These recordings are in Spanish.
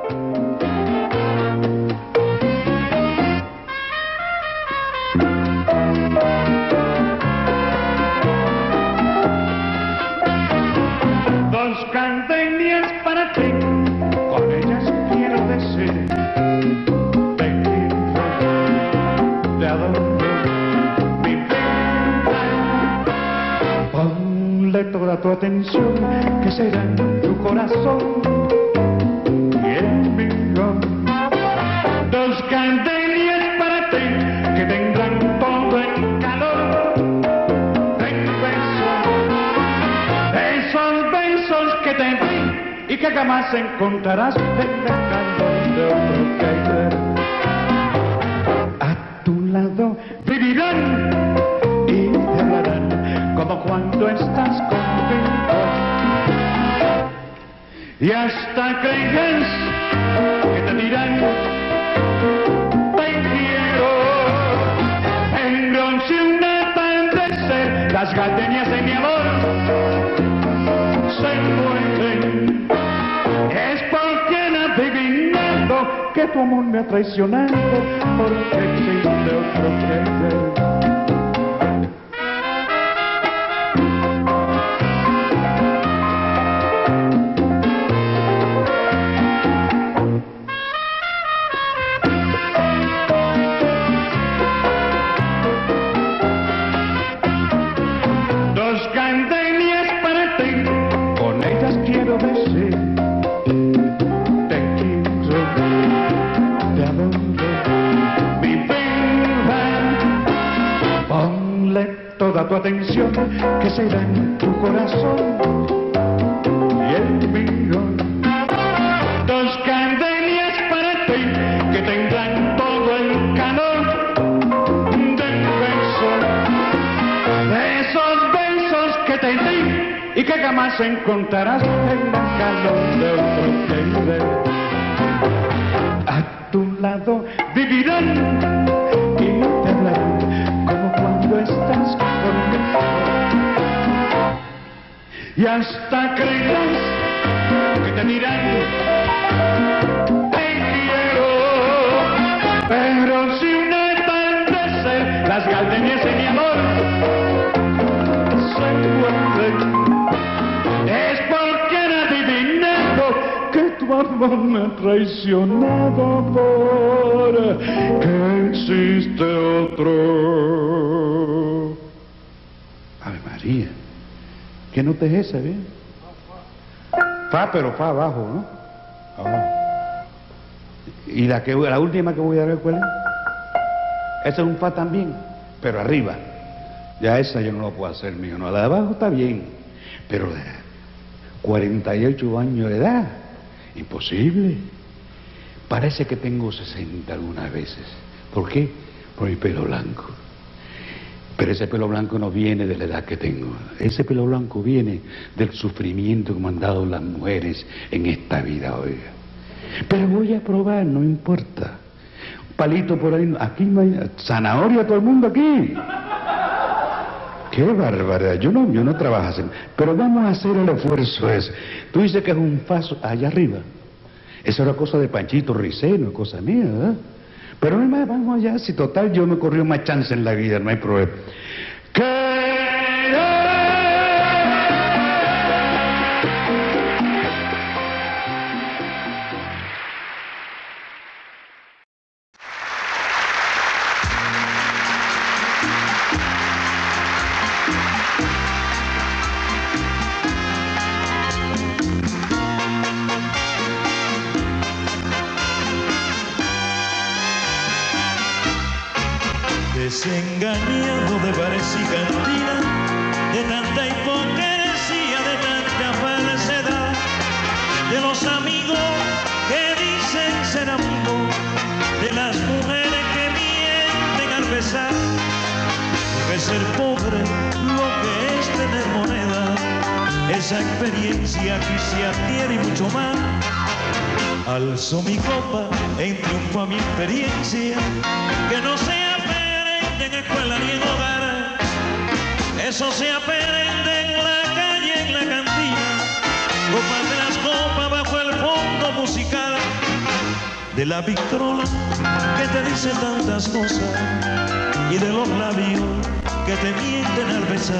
Dos gardenias para ti, con ellas quiero decir, te quiero, te adoro, mi vida. Ponle toda tu atención, que será en tu corazón y el mío. Dos gardenias para ti, que tendrán todo el calor del beso, esos besos que te di y que jamás encontrarás en la calor de otro querer. A tu lado vivirán y te hablarán como cuando estás conmigo, y hasta creerás que te dirán te quiero. En noche un atardecer, las gardenias de mi amor se mueren. Es porque han adivinado que tu amor me ha traicionado, porque existe otro querer. Dos gardenias para ti, con ellas quiero decir, te quiero, te adoro, mi vida. Ponle toda tu atención, que será en tu corazón y el mío. Dos gardenias para ti, que tendrán todo el calor del beso, de esos besos que te di y que jamás encontrarás en la calor de otro querer. A tu lado vivirán y te hablarán como cuando estás conmigo, y hasta creerás que te dirán te quiero. Pero si un atardecer, las gardenias de mi amor se mueren, es porque han adivinado que tu amor me ha traicionado, porque existe otro. Ave María, ¿qué nota es esa, bien? Fa, pero fa abajo, ¿no? Abajo. ¿Y la última que voy a dar cuál es? Esa es un fa también, pero arriba. Ya esa yo no la puedo hacer, mío. No, la de abajo está bien, pero de 48 años de edad, imposible. Parece que tengo 60 algunas veces. ¿Por qué? Por mi pelo blanco. Pero ese pelo blanco no viene de la edad que tengo. Ese pelo blanco viene del sufrimiento que me han dado las mujeres en esta vida, oiga. Pero voy a probar, no importa. Palito por ahí, aquí no hay zanahoria, todo el mundo aquí. Qué barbaridad, yo no trabajo así. Pero vamos a hacer el esfuerzo ese. Tú dices que es un paso allá arriba. Esa era cosa de Panchito Riceno, cosa mía, ¿verdad? Pero no más, vamos allá, si total yo me corrió más chance en la vida, no hay problema. Desengañado de bares y cantinas, de tanta hipocresía, de tanta falsedad, de los amigos que dicen ser amigos, de las mujeres que mienten al besar, porque ser pobre lo que es tener moneda, esa experiencia que se adquiere y mucho más. Alzo mi copa en triunfo a mi experiencia, que no se aprende en escuela ni en hogar, eso se aprende en la calle, en la cantina, copas de las copas bajo el fondo musical, de la Victrola que te dice tantas cosas y de los labios que te mienten al besar.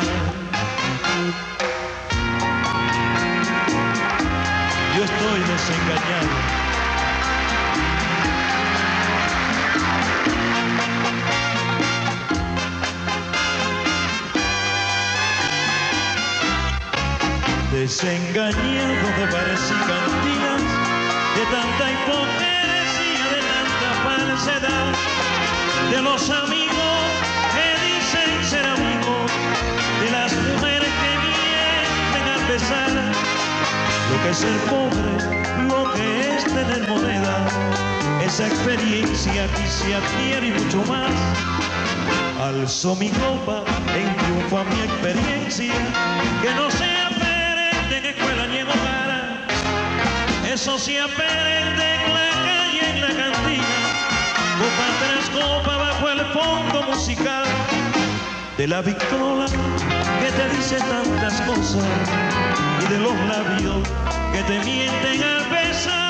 Yo estoy desengañado. Desengañado de bares y cantinas, de tanta hipocresía, de tanta falsedad, de los amigos que dicen ser amigos, de las mujeres que mienten al besar, lo que es ser pobre, lo que es tener moneda, esa experiencia que se adquiere y mucho más. Alzo mi copa en triunfo a mi experiencia, que no sea en escuela ni en hogar, eso se aprende en la calle, en la cantina, copa tras copa bajo el fondo musical de la Victrola que te dice tantas cosas y de los labios que te mienten al besar.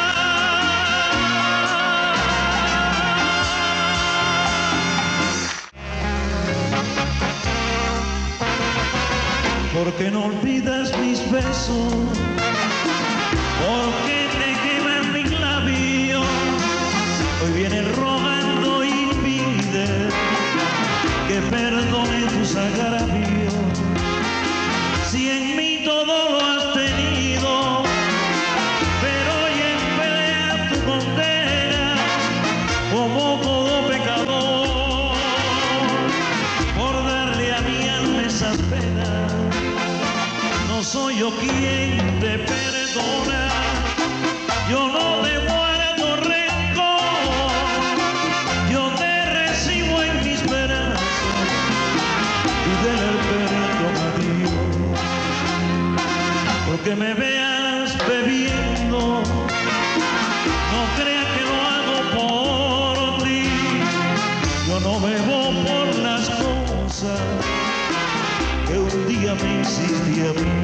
¿Por qué no olvidas mis besos? ¿Por qué te queman mis labios? Hoy vienes rogando y pides que perdone tus agravios. Si en mí todo lo has tenido, pero hoy en pelea tu condena como todo pecador por darle a mi alma esas penas. No soy yo quien te perdona, yo no te guardo rencor, yo te recibo en mis brazos y del perdón adiós. Porque me veas bebiendo, no creas que lo hago por ti, yo no bebo por las cosas que un día me hiciste a mí.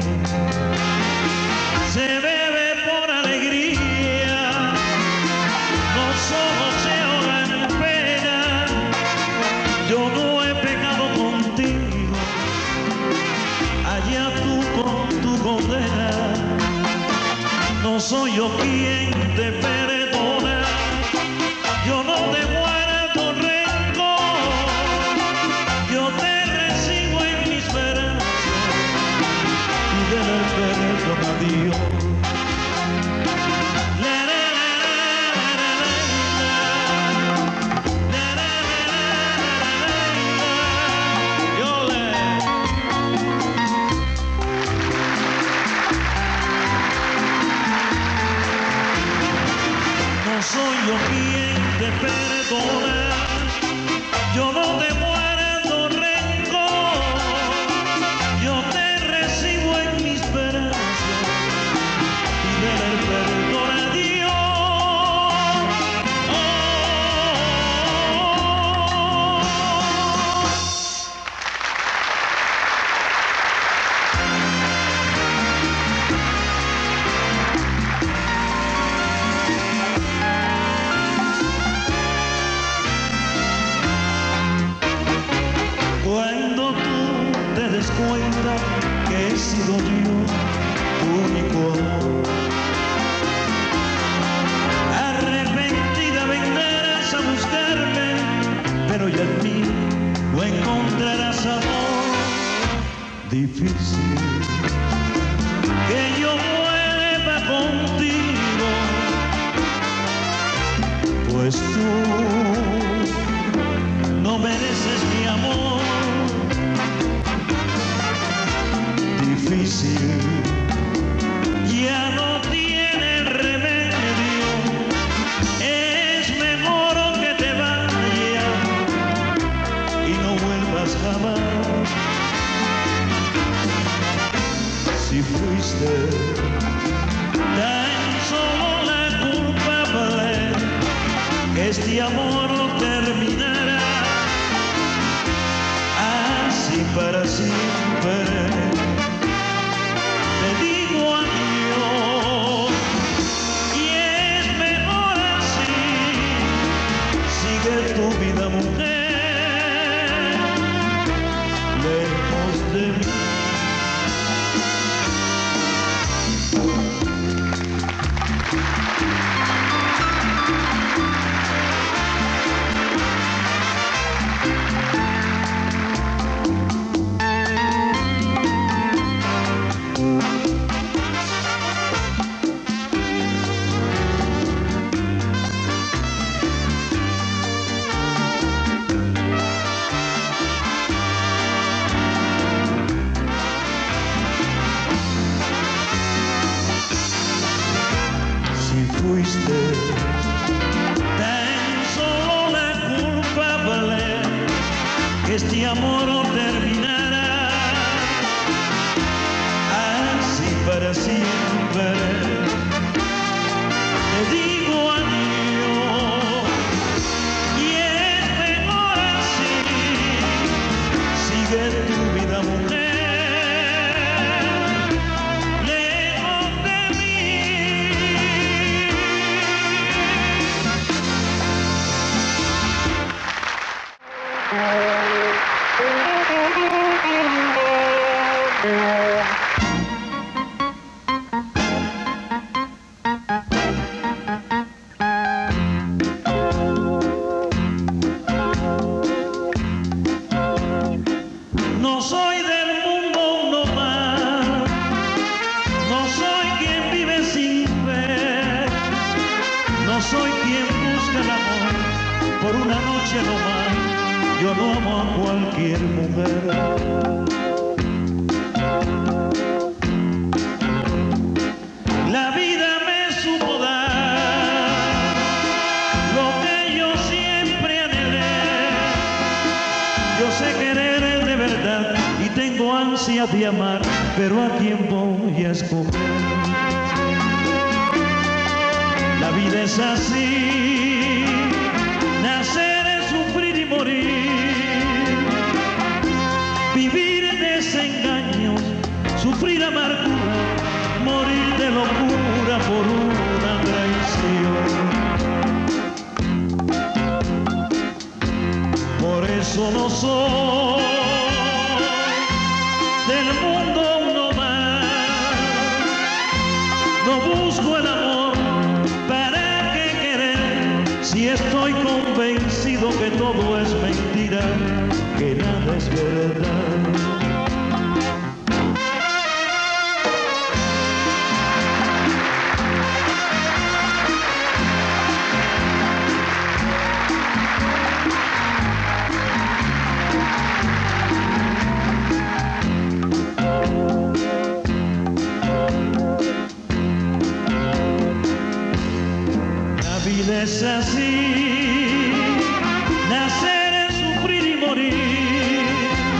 Se bebe por alegría, los ojos se ahogan en pena. Yo no he pecado contigo, allá tú con tu condena. No soy yo quien te perdona, yo no te guardo rencor, yo te recibo en mis brazos y del perdón adiós. No soy yo quien te perdona, yo no te guardo rencor, yo te recibo en mis brazos y del perdón adiós. Cuando tú te des cuenta que he sido yo tu único amor, arrepentida vendrás a buscarme, pero ya en mí no encontrarás amor. Difícil que yo vuelva contigo, pues tú no mereces mi amor. Difícil, ya no tiene remedio, es mejor que te vayas y no vuelvas jamás. Si fuiste tan solo la culpable, que este amor terminará así para siempre. Te digo adiós y es mejor así. fuiste tan solo la culpable que este amor no terminara así para siempre. Te digo adiós y es mejor así. Sigue tu vida, mujer. No soy del mundo uno más, no soy quien vive sin fe, no soy quien busca el amor por una noche no más. Yo no amo a cualquier mujer. La vida me supo dar lo que yo siempre anhelé. Yo sé querer de verdad y tengo ansia de amar, pero ¿a quién voy a escoger? La vida es así, nacer es sufrir y morir, vivir desengaños, sufrir amargura, morir de locura por una traición. Por eso no soy del mundo uno más, no busco el amor, ¿para qué querer? Si estoy convencido que todo es mentira, que nada es verdad. Es así, nacer es sufrir y morir,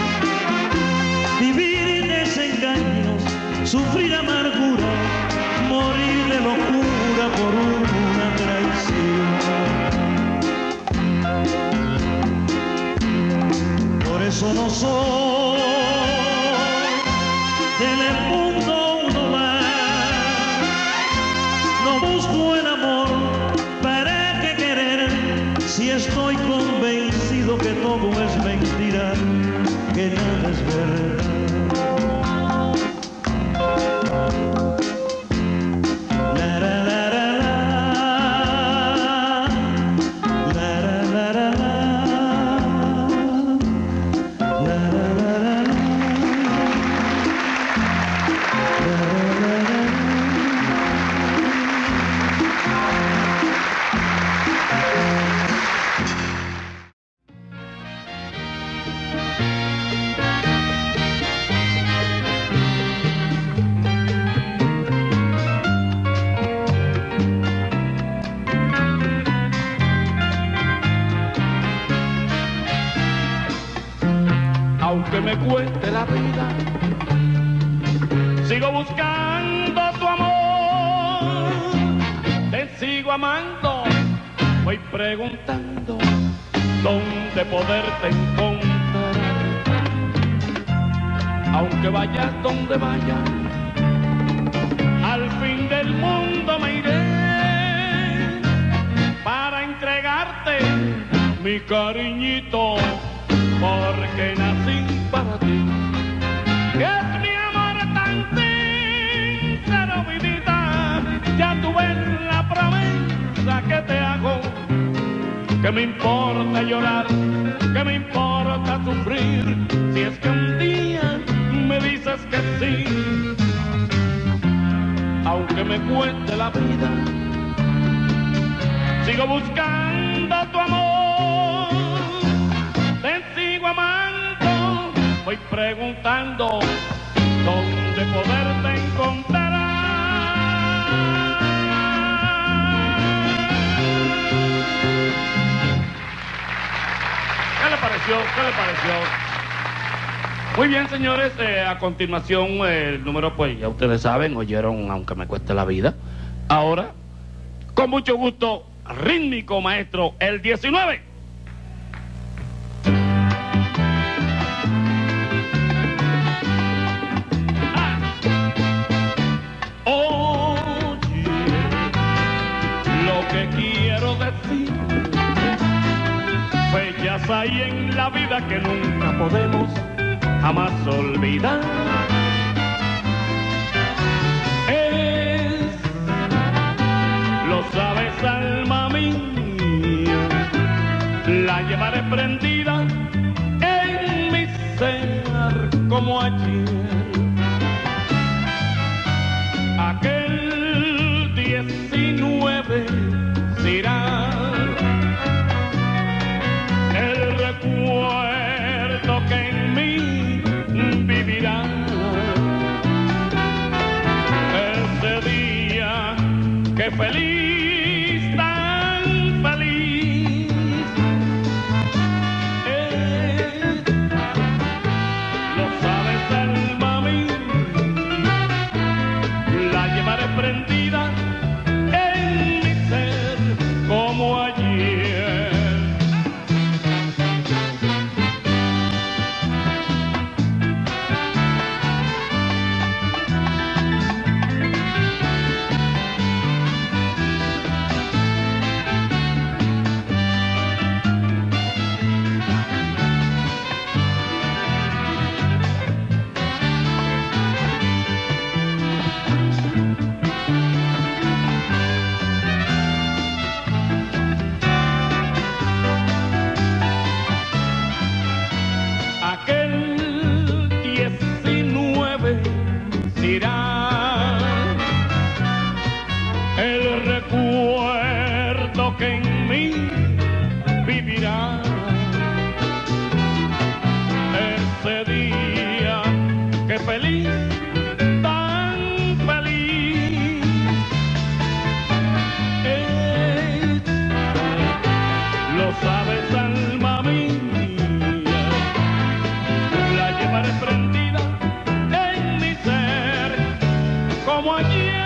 vivir en desengaños, sufrir amargura, morir de locura por una traición. Por eso no soy del mundo uno más, no busco el amor. Si estoy convencido que todo es mentira, que nada es verdad. La la la la la, la la la la la, la la la aunque me cueste la vida, sigo buscando tu amor, te sigo amando, voy preguntando dónde poderte encontrar. Aunque vayas donde vayas, al fin del mundo me iré para entregarte mi cariñito, porque nací para ti. Es mi amor tan sincero, vidita, ya tú ves la promesa que te hago. Que me importa llorar, que me importa sufrir, si es que un día me dices que sí. Aunque me cueste la vida, sigo buscando tu amor, te sigo amando, voy preguntando dónde poderte encontrar. pareció? ¿Qué le pareció? Muy bien, señores, a continuación el número, pues ya ustedes saben, oyeron Aunque me cueste la vida. Ahora, con mucho gusto, rítmico maestro, el 19. Oye, lo que quiero decir, bellas hay en la vida que nunca podemos jamás olvidar. Lo sabes, alma mía, la llevaré prendida en mi ser como ayer. Aquel 19 será el recuerdo que en mí vivirá. Ese día que feliz, tan feliz, lo sabes, alma mía, la llevaré prendida en mi ser como ayer. Aquel 19 será el recuerdo que en mí vivirá. Ese día que feliz, tan feliz, lo sabes, alma mía, llevaré prendida en mi ser como ayer.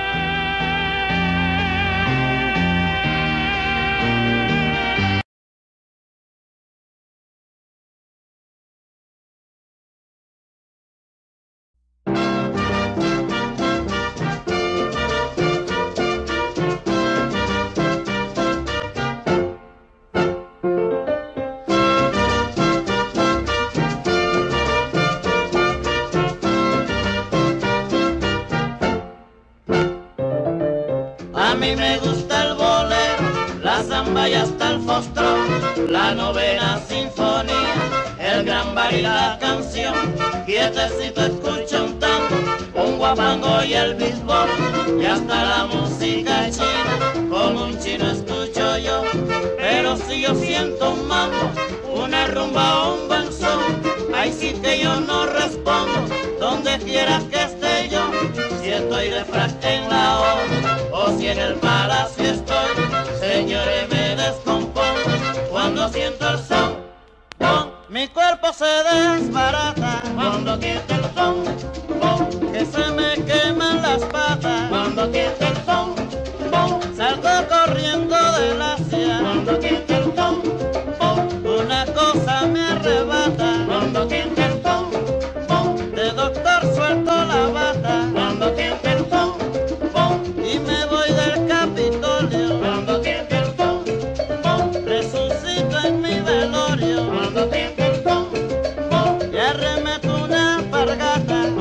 A mí me gusta el bolero, la samba y hasta el foxtrot, la novena sinfonía, el gran bar y la canción. Quietecito escucho un tango, un guapango y el béisbol, y hasta la música china, como un chino escucho yo. Pero si yo siento un mambo, una rumba o un buen son, ahí sí que yo no respondo, donde quiera que esté yo. Si estoy de frac en la ONU o si en el palacio estoy, señores, me descompongo cuando siento el son. Mi cuerpo se desbarata cuando quita el son, que se me queman las patas cuando quita el son, salgo corriendo de la ciudad cuando quita el son, una cosa me arrebata cuando quita el son, de doctor suelto la bata cuando quita el son, y me voy del Capitolio cuando quita el son, resucito en mi velorio cuando quita el son, y arremeto una alpargata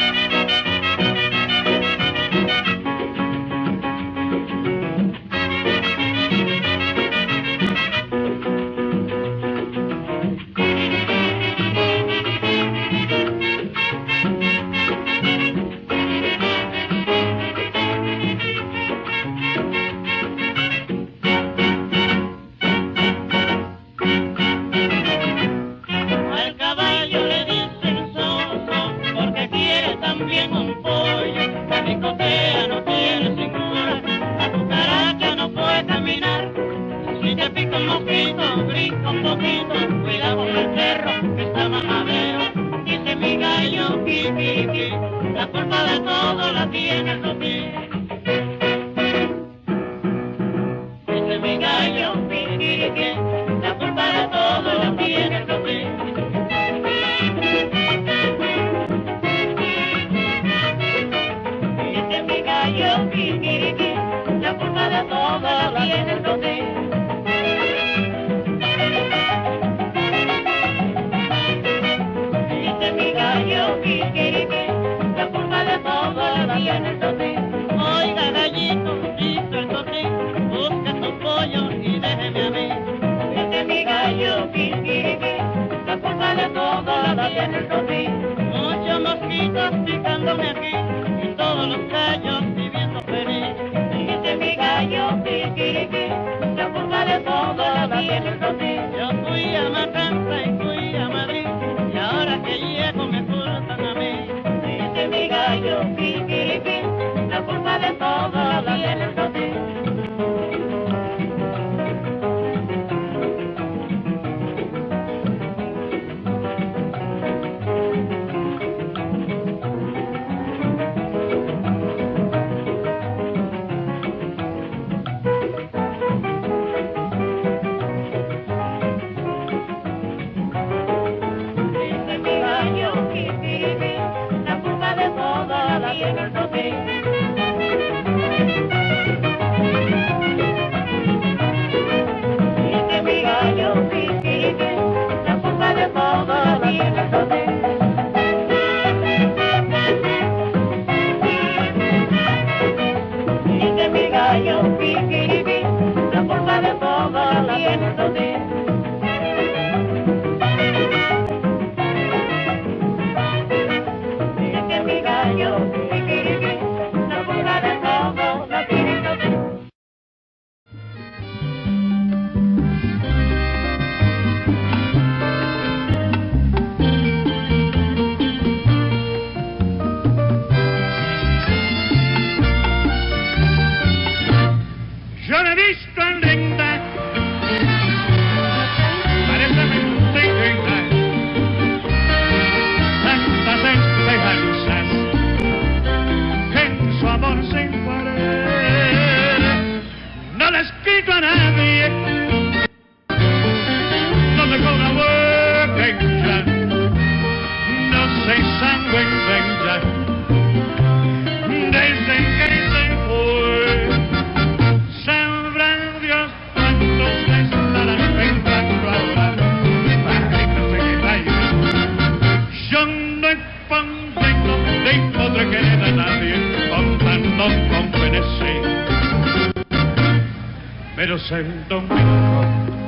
Pero en domingo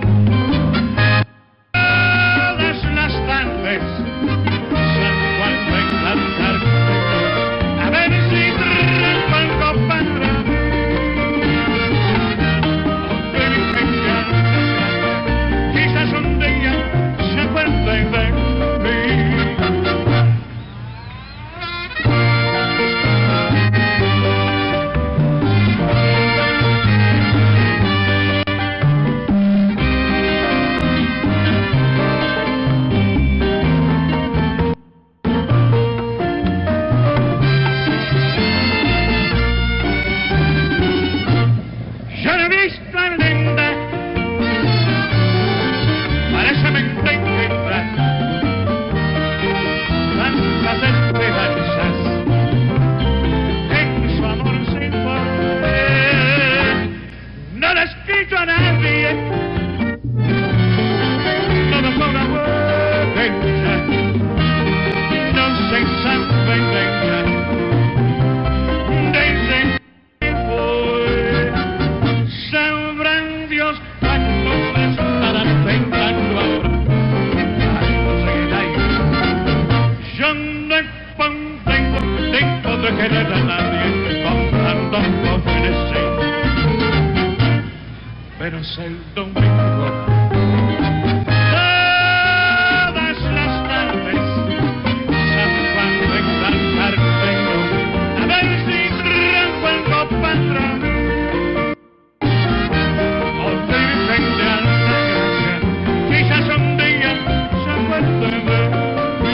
todas las tardes salgo al cantar a ver si tranco algo para quizás un día se acuerden de mí. tiempo de querer a nadie con tantos frenesí. Pero es el domingo, todas las tardes, San Juan de exaltártelo, a ver si tranco el patrón, o Virgen de Altagracia, quizás un día se acuerde de mí.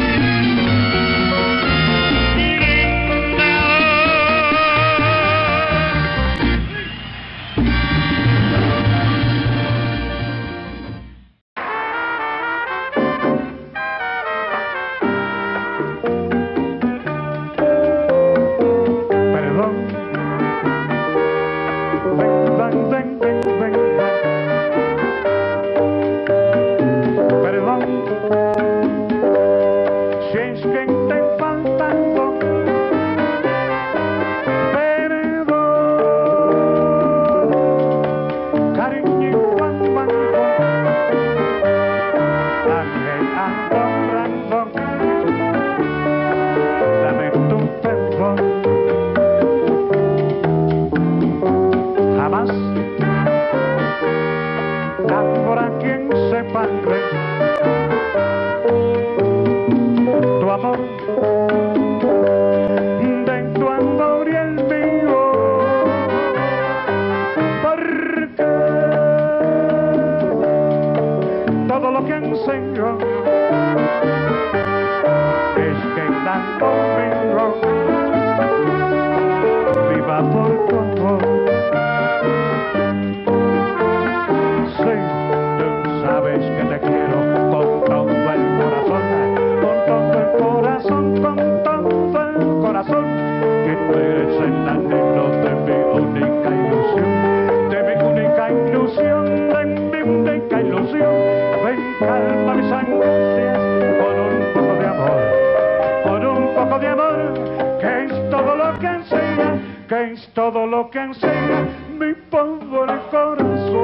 Todo lo que enseña mi pobre corazón.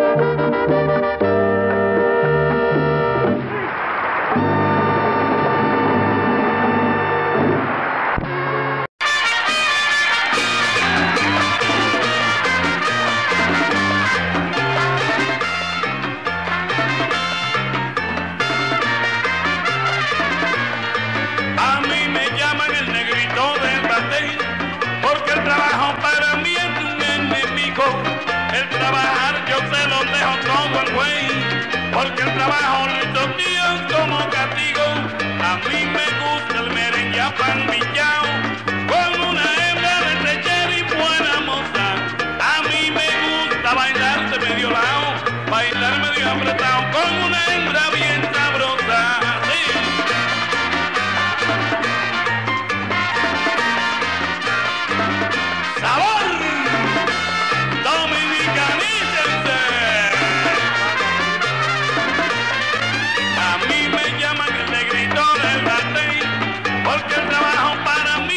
A mí me llaman el negrito del batey, porque el trabajo para mí es un enemigo. El trabajar yo se lo dejo todo al güey, porque el trabajo lo hizo Dios como castigo. A mí me gusta el merengue apanmillao, con una hembra de techera y buena moza. A mí me gusta bailar de medio lado, bailar medio apretado, con una hembra bien sabrosa. Sí. ¡Sabor! ¡Dominicanícense! A mí me llaman el negrito del batey, porque el trabajo para mí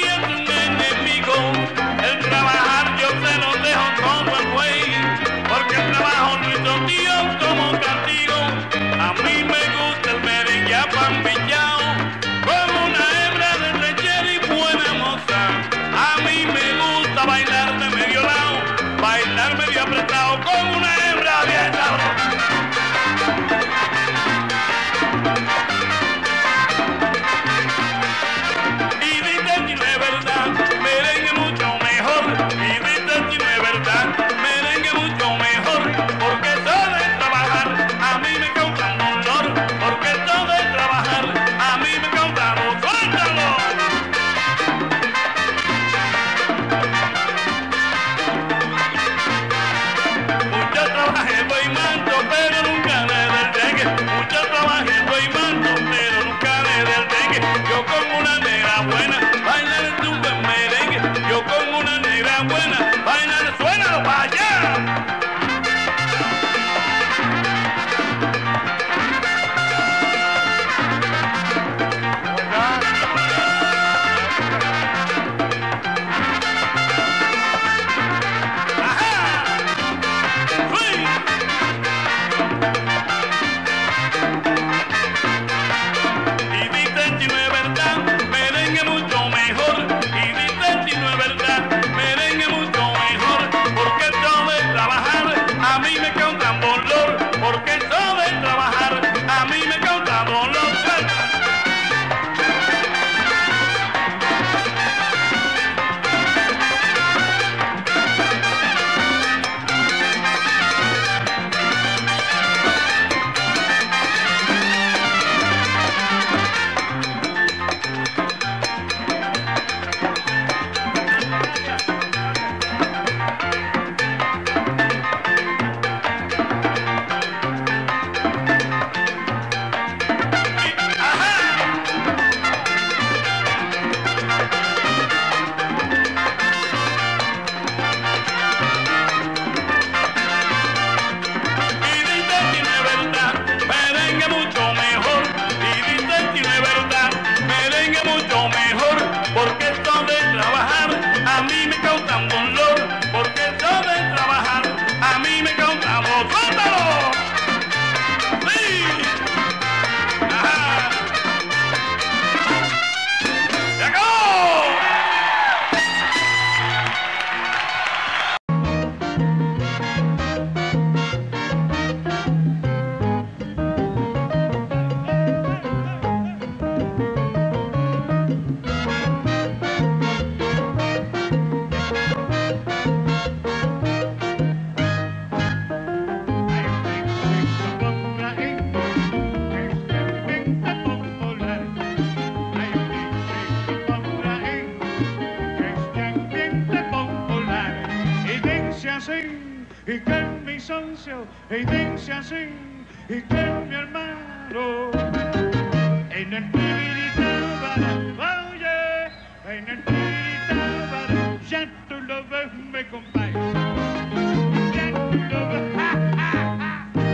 y que es mi socio, y dice así, y que es mi hermano. En el tibiritábara, oye, en el tibiritábara, ya tú lo ves, mi compadre. Ya tú lo ves, ja, ja, ja.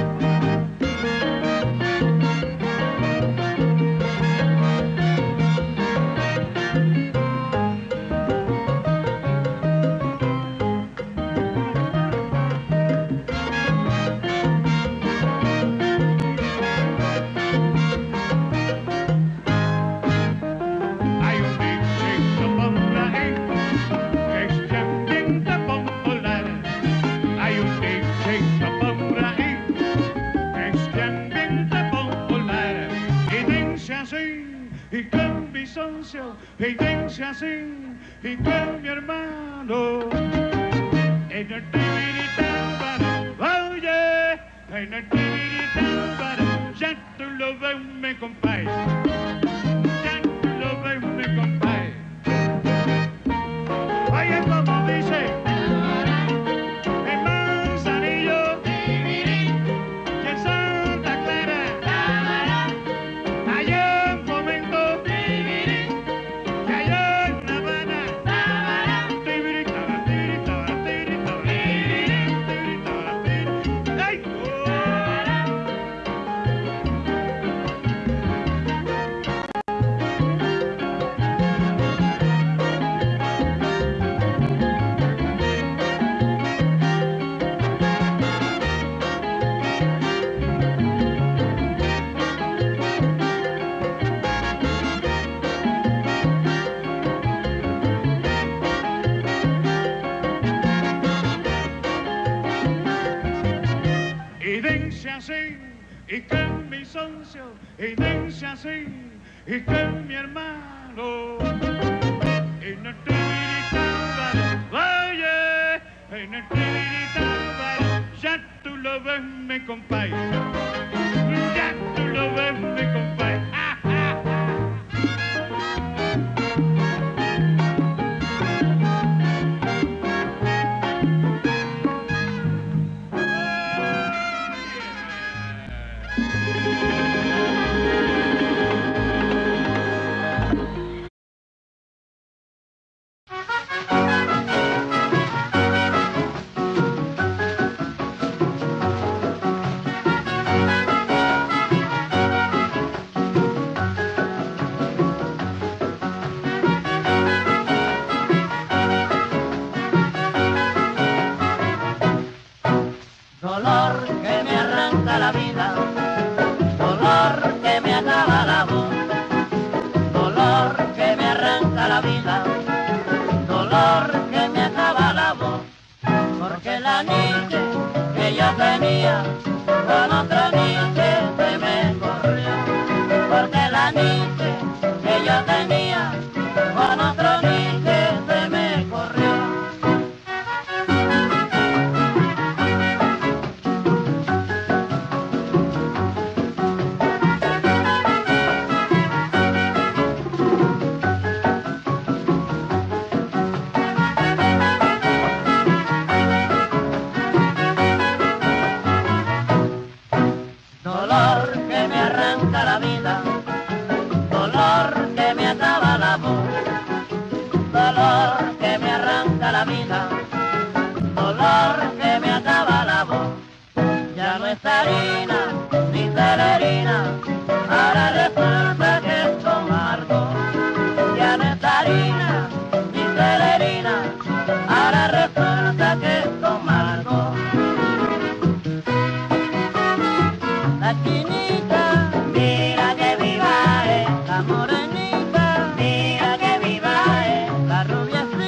Y dice así, y con mi hermano. En el tibiritábara, oye, en el tibiritábara, ya tú lo ves, mi compadre. Ya tú lo ves, mi compadre. Oye, como dice, en Manzanillo, y en Santa Clara, allá un momento. Y que es mi socio, y dice así, y que es mi hermano. En el tibiritábara, oye, en el tibiritábara, ya tú lo ves, mi compadre. Ya tú lo ves, mi compadre. ¡Ja, ja, ja! Dolor que me arranca la vida, dolor que me acaba la voz, dolor que me arranca la vida, dolor que me acaba la voz, porque la niña que yo tenía con otro niño se me corrió, porque la niña que yo tenía con otro niño se me corrió. Dolor que me arranca la vida, dolor que me acaba la voz, dolor que me arranca la vida, dolor que me acaba la voz. Ya no es harina ni celerina, ahora resulta que es amargo. Ya no es harina ni celerina, ahora resulta que es amargo. La chinita, mira que viva es, la morenita, mira que viva es, la rubia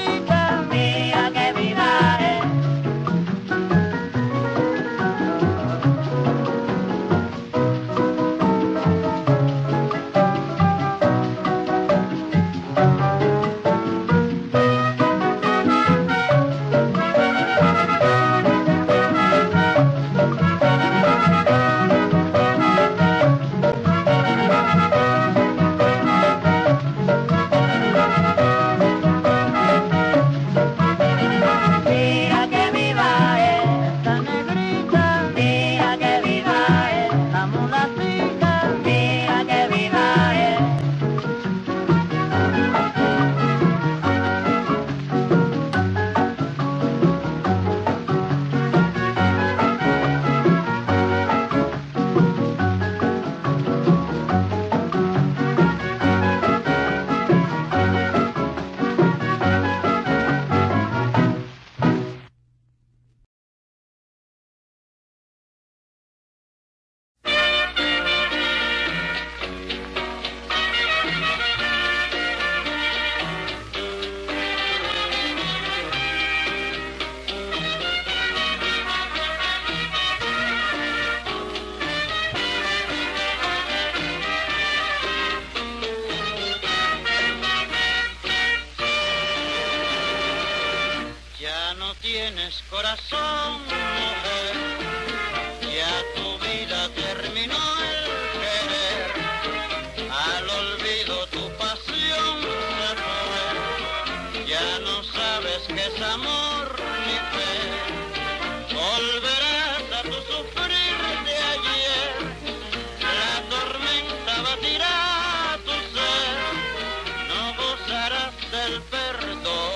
tienes corazón, mujer, ya tu vida terminó el querer, al olvido tu pasión se fue, ya no sabes qué es amor ni fe, volverás a tu sufrir de ayer, la tormenta batirá tu ser, no gozarás del perdón.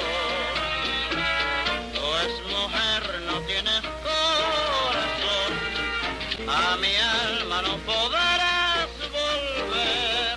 A mi alma no podrás volver.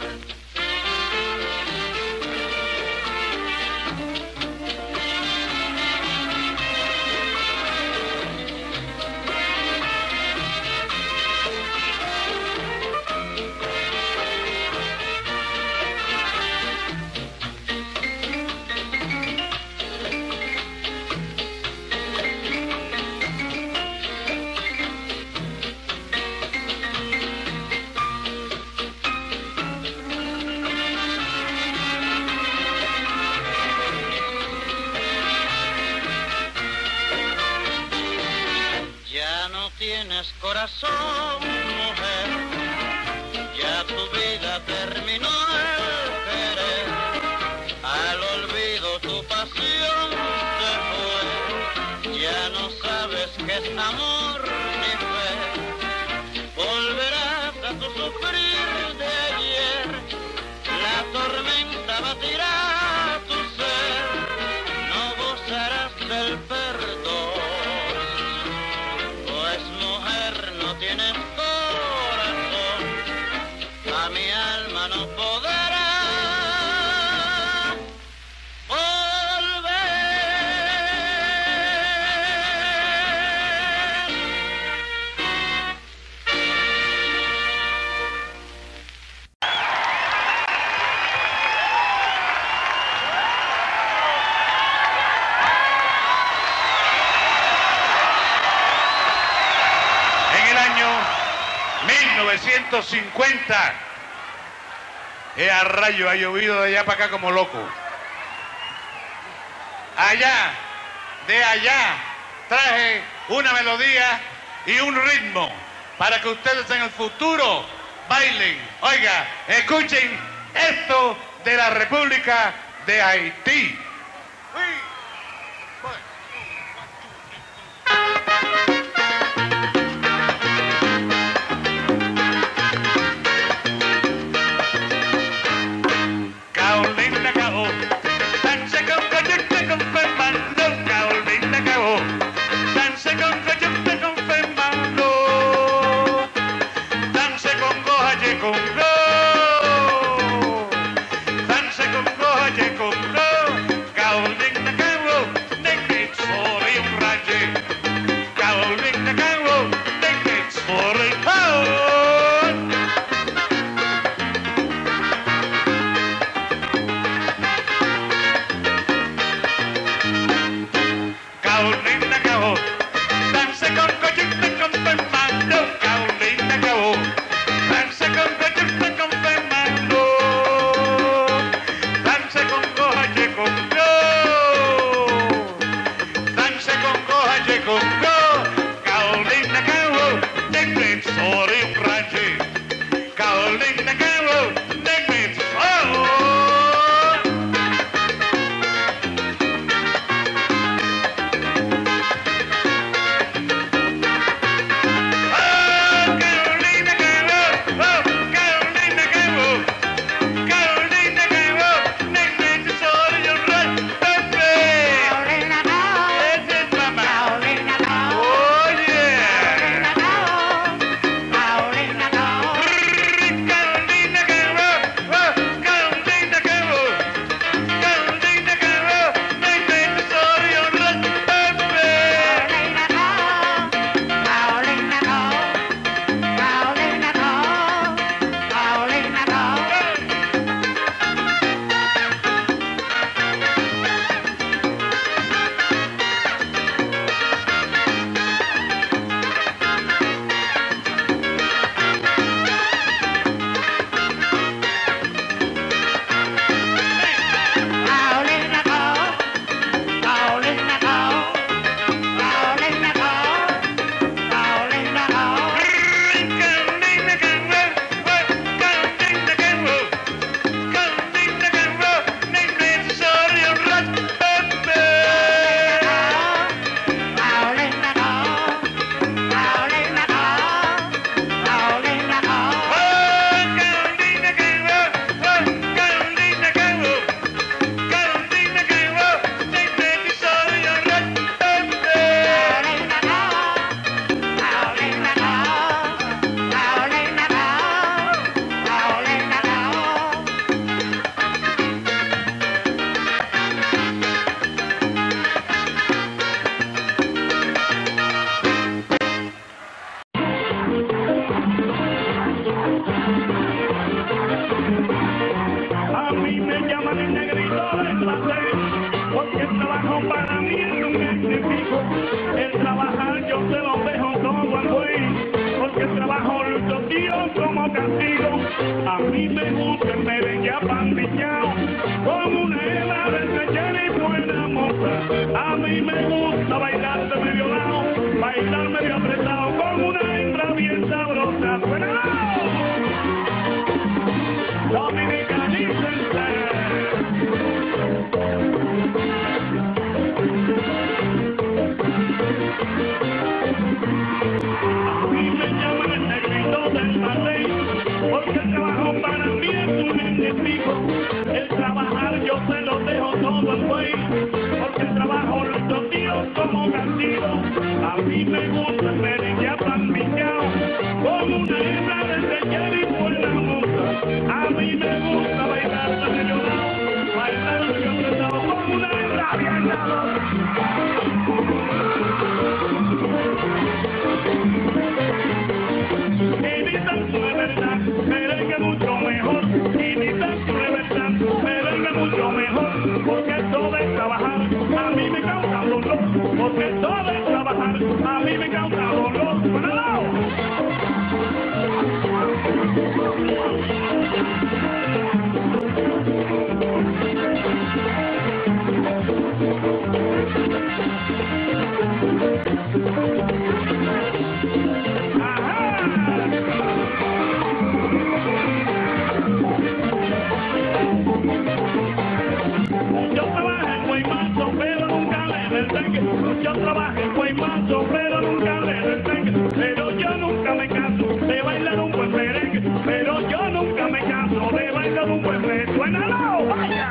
Tienes corazón, mujer, ya tu vida terminó el querer, al olvido tu pasión se fue, ya no sabes qué es amor ni fe, volverás a tu sufrir de ayer, la tormenta batirá tu ser, no gozarás del perdón. Tienes corazón, a mi alma no podrá volver. En el año 1950, a rayo, ha llovido de allá para acá como loco. De allá, traje una melodía y un ritmo para que ustedes en el futuro bailen. Oiga, escuchen esto de la República de Haití. Dance con goja, porque el trabajo para mí es un enemigo. El trabajar yo se lo dejo todo al buey, porque el trabajo lucho Dios como castigo. A mí me gusta el merengue apandillado, como una hembra de y buena moza. A mí me gusta bailar de medio lado, bailar medio apretado, como una hembra bien sabrosa. ¡Suena! Dominicanícense. A mí me llaman el negrito del Marley, porque el trabajo para mí es un enemigo. El trabajar yo se lo dejo todo al buey, porque el trabajo lo hizo Dios como castigo. A mí me gusta el merengue apandillado, como una hembra de señor y por la moza. A mí me gusta bailar de medio lado, bailar medio apretado, como una hembra bien sabrosa. Y ni tanto de verdad, merengue mucho mejor. Y ni tanto de verdad, merengue mucho mejor. Porque todo es trabajar, a mí me causa dolor. Porque todo es trabajar, a mí me causa dolor. ¡Bueno! Yo trabajé en Guaymazo, pero nunca le detengo. Yo trabajé en Guaymazo, pero nunca le detengo. Pero yo nunca me canso de bailar un buen merengue. Pero yo nunca me canso de bailar un buen merengue. ¡Suénalo! ¡Vaya!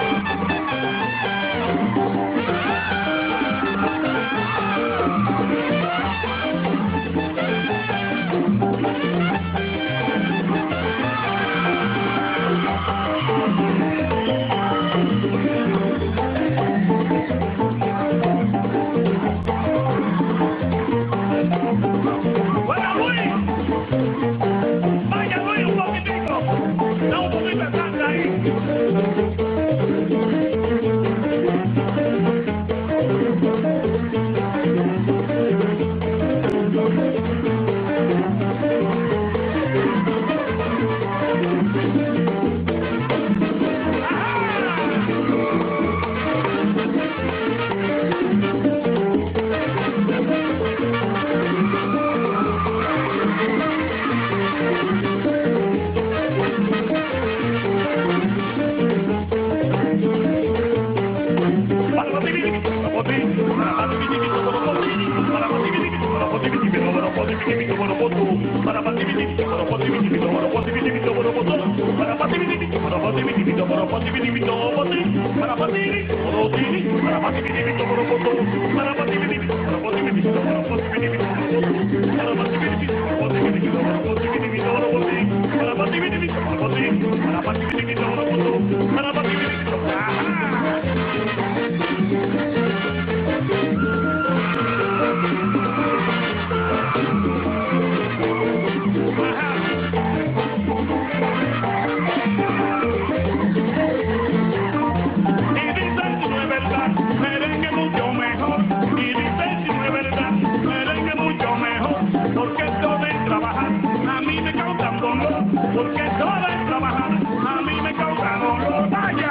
¡Bueno, Luis! ¡Vaya, Luis, un poquitico! ¡Da un poquito de salsa ahí! Merengue mucho mejor, y dicen si no es verdad, merengue mucho mejor, porque todo es trabajar, a mí me causa dolor, porque todo es trabajar, a mí me causa dolor, vaya.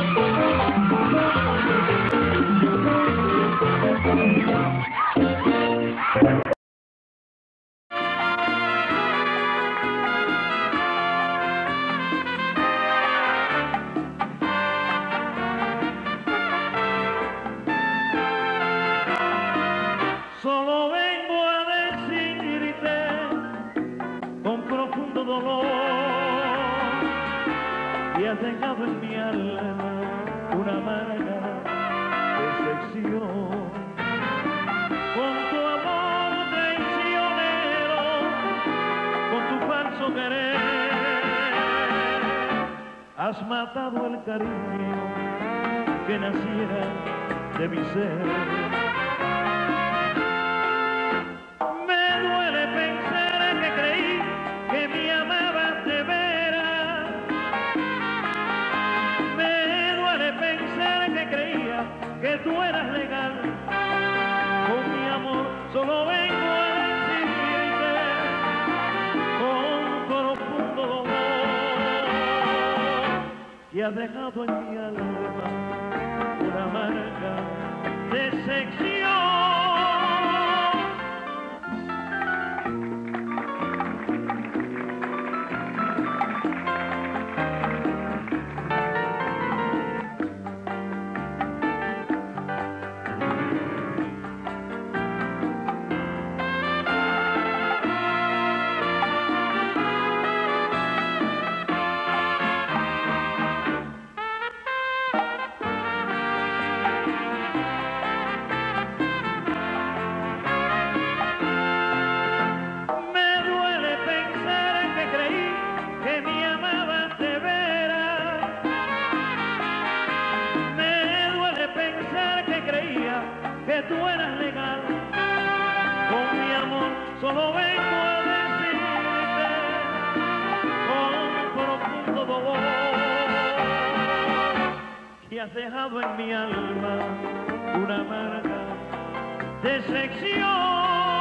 Solo vengo a decirte con profundo dolor y has dejado en mi alma una amarga decepción. Con tu amor traicionero, con tu falso querer, has matado el cariño que naciera de mi ser. que tú eras legal. Con mi amor solo vengo a decirte con profundo dolor que has dejado en mi alma una marca de sección. Que tú eras legal, con mi amor solo vengo a decirte con profundo dolor que has dejado en mi alma una marca de sección.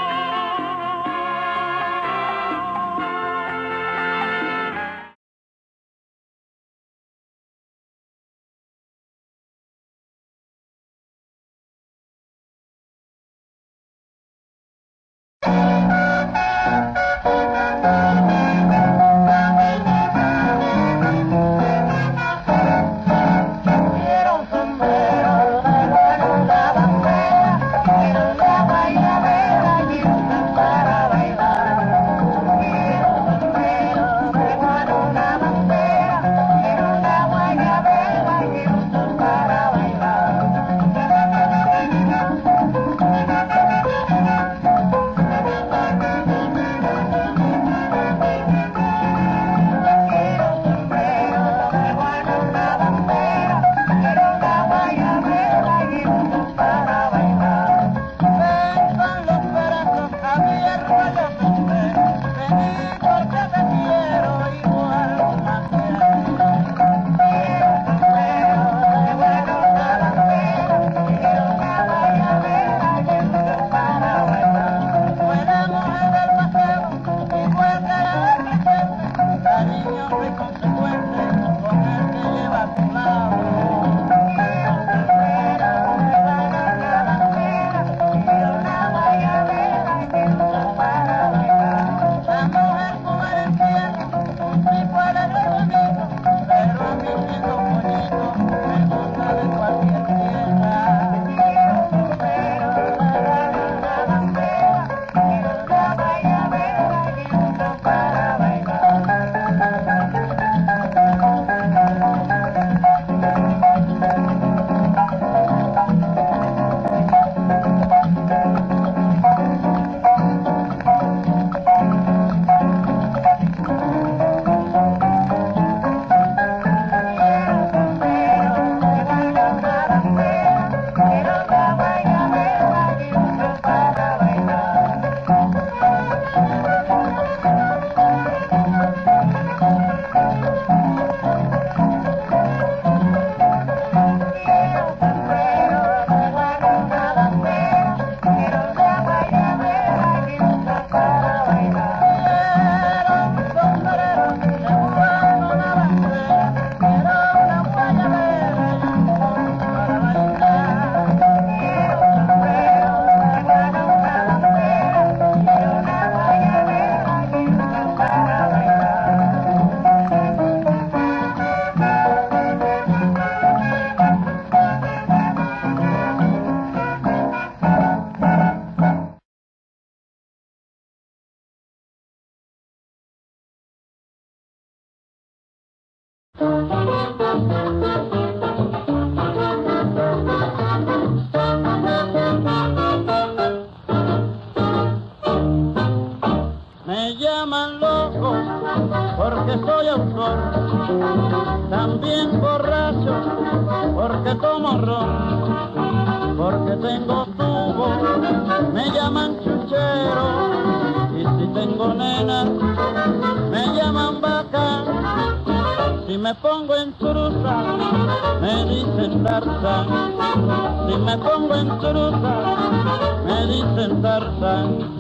Me llaman loco porque soy autor, también borracho porque tomo ron, porque tengo tubo, me llaman chuchero, y si tengo nena, me llaman vaca, si me me pongo en truza, me dicen Tarzán. Si me pongo en truza, me dicen Tarzán.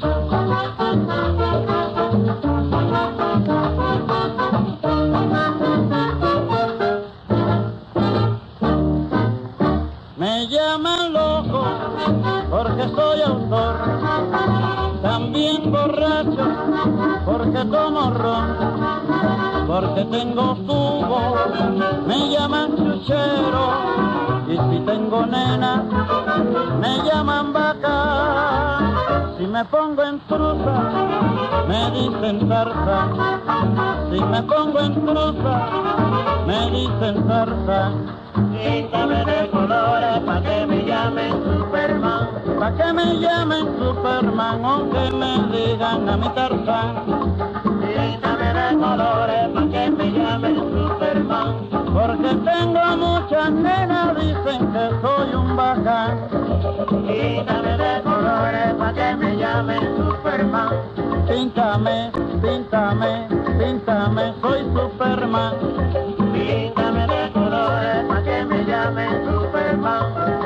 Me llaman loco porque soy autor, también borracho porque tomo ron, porque tengo tubo, me llaman chuchero, y si tengo nena, me llaman vaca. Si me pongo en truza, me dicen Tarzán. Si me pongo en truza, me dicen Tarzán. Píntame de colores pa' que me llamen Superman. Pa' que me llamen Superman, aunque me digan a mi Tarzán. Píntame de colores pa' que me llamen Superman. Porque tengo muchas nenas, dicen que soy un bacán. Píntame de colores pa' que me llamen Superman. Píntame, píntame, píntame, soy Superman. Píntame de colores pa' que me llamen Superman.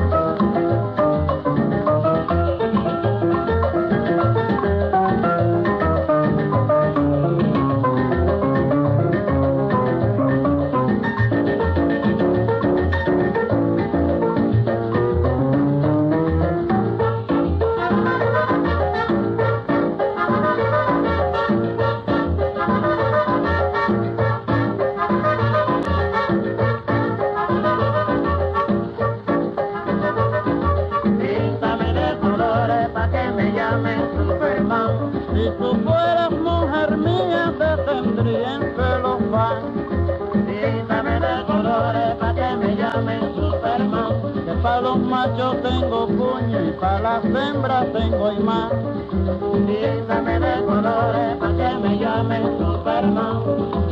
Si tú fueras mujer mía, te tendría en celofán. Píntame de colores pa' que me llamen Superman. Que pa' los machos tengo puño y pa' las hembras tengo imán. Píntame de colores pa' que me llamen Superman.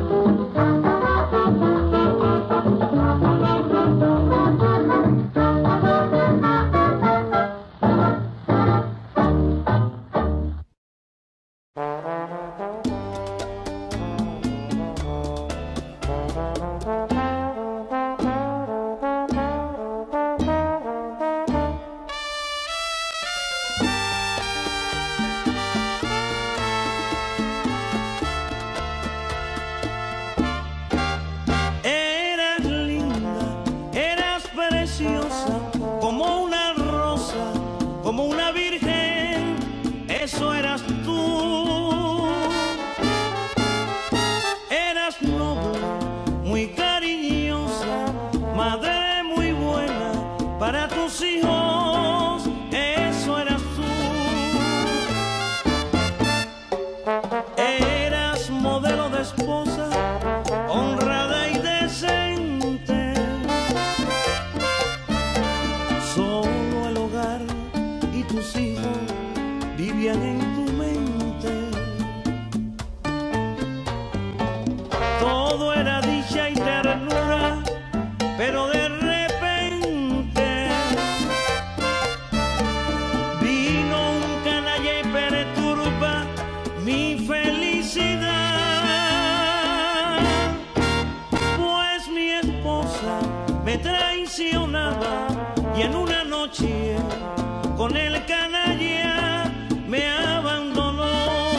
Como una rosa, como una virgen, eso eras tú. Eras noble, muy cariñosa, madre muy buena para tus hijos, eso eras tú. Eras modelo de esposa, honrada y decente. Solo el hogar y tus hijos vivían en tu mente. Todo era dicha y ternura, pero de repente vino un canalla y perturba mi felicidad. Pues mi esposa me traicionaba y en una noche con el canalla me abandonó.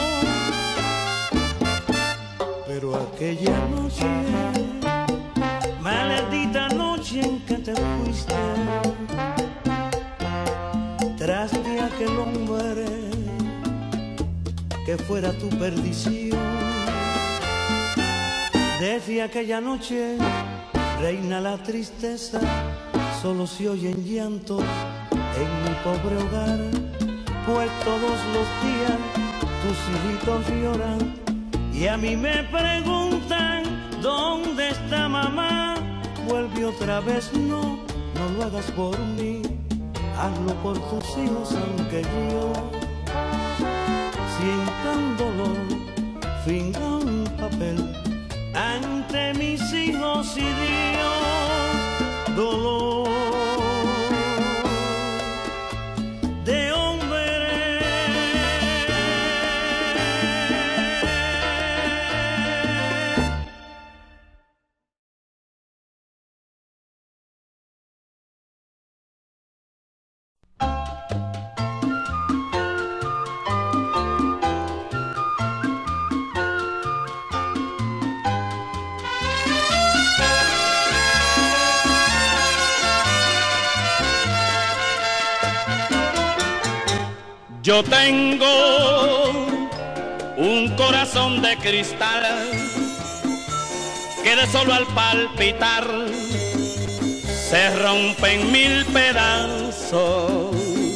Pero aquella noche, maldita noche en que te fuiste, tras de aquel hombre que fuera tu perdición, desde aquella noche reina la tristeza. Solo se oyen llantos en mi pobre hogar, pues todos los días tus hijitos lloran y a mí me preguntan ¿dónde está mamá? Vuelve otra vez, no, no lo hagas por mí, hazlo por tus hijos aunque yo sienta un dolor, finja un papel ante mis hijos y Dios, dolor. Yo tengo un corazón de cristal que de solo al palpitar se rompe en mil pedazos.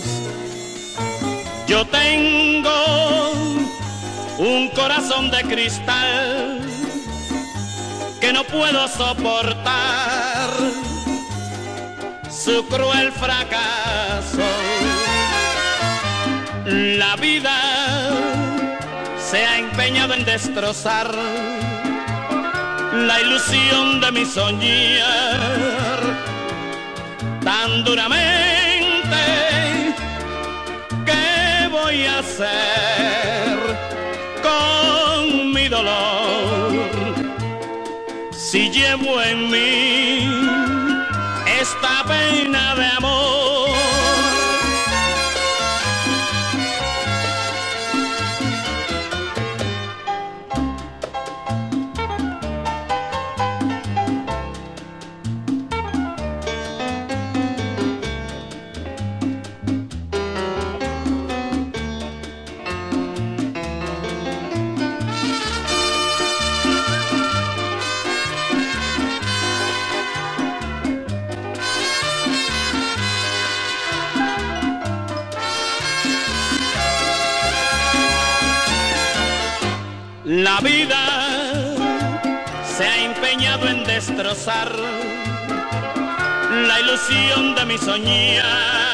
Yo tengo un corazón de cristal que no puedo soportar su cruel fracaso. La vida se ha empeñado en destrozar la ilusión de mi soñar tan duramente. ¿Qué voy a hacer con mi dolor si llevo en mí esta pena de amor? La vida se ha empeñado en destrozar la ilusión de mi soñar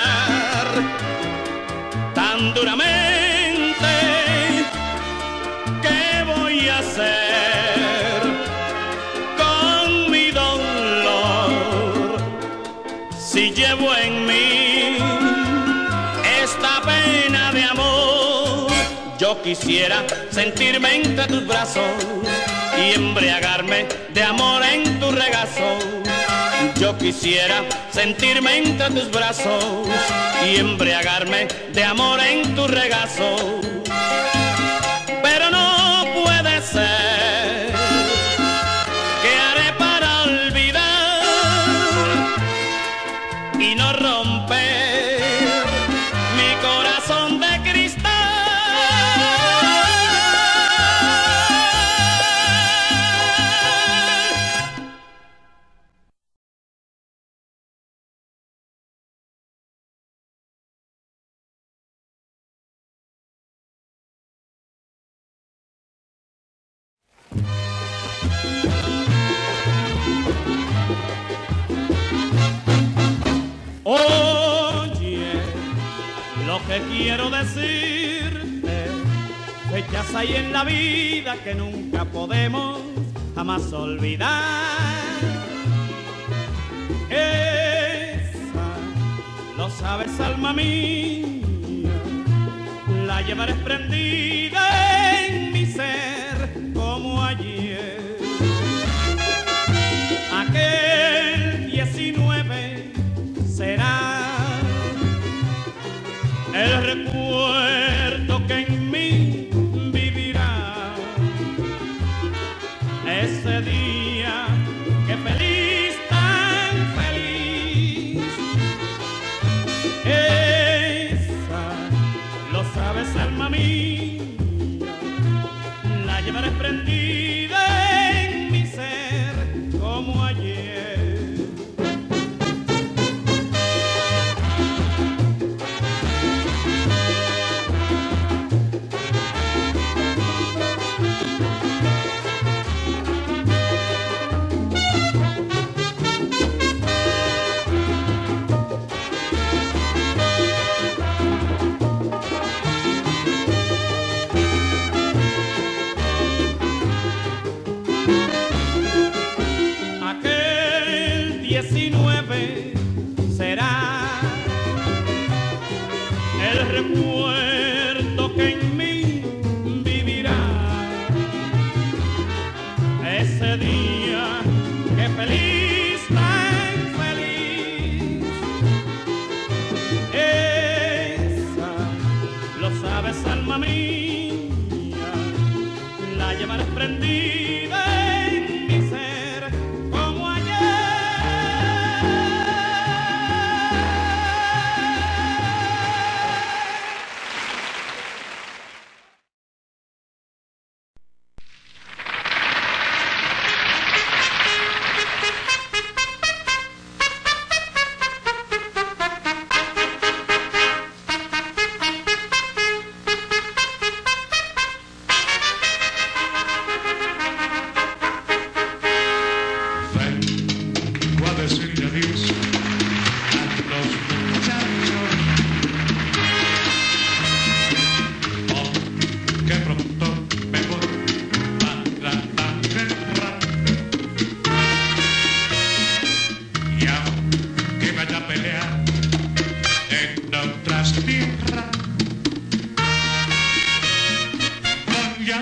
tan duramente. ¿Qué voy a hacer con mi dolor si llevo en mí esta pena de amor? Yo quisiera sentirme entre tus brazos y embriagarme de amor en tu regazo. Yo quisiera sentirme entre tus brazos y embriagarme de amor en tu regazo. Pero no puede ser. ¿Qué haré para olvidar y no romper mi corazón de cristal? Oye, lo que quiero decirte, fechas hay en la vida que nunca podemos jamás olvidar. Esa, lo sabes, alma mía, la llevaré prendida en mi ser como ayer. Aquel 19 será el recuerdo que en mí vivirá. Ese día que feliz, tan feliz, esa, lo sabes, alma mía, la llevaré prendida en mi ser como ayer. Aquel 19 será el recuerdo que en mí vivirá. Ese día que feliz, tan feliz, esa, lo sabes, alma mía, la llevaré prendida en mi ser como ayer.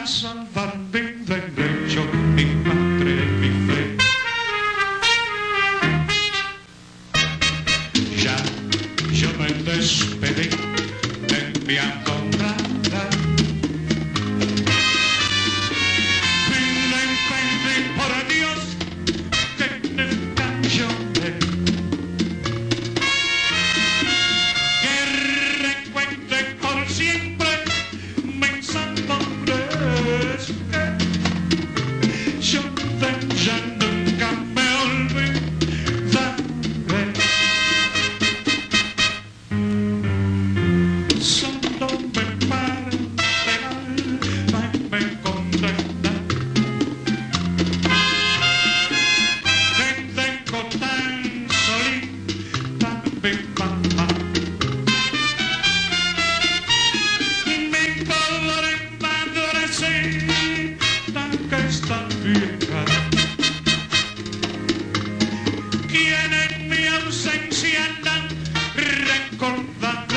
a salvar mi derecho, mi patria y mi fe. Ya yo me despedí de mi adorada, y le pedí por Dios que nunca llore, que recuerde por siempre mis amores, que yo de ella nunca me olvidaré. Solo me parte el alma y me condena, que tengo tan solita mi mamá. Mi pobre madrecita que está vieja, quien en mi ausencia tan recordada,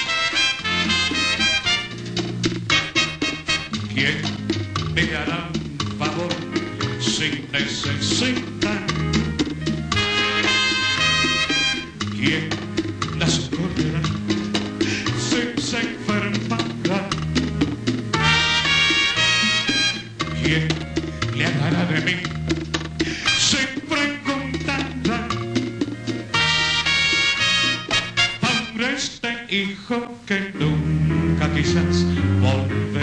quien me hará un favor si necesita, quien la socorrerá si se enfermará, quien le hablará de mí si preguntará por este hijo que nunca quizás volverá.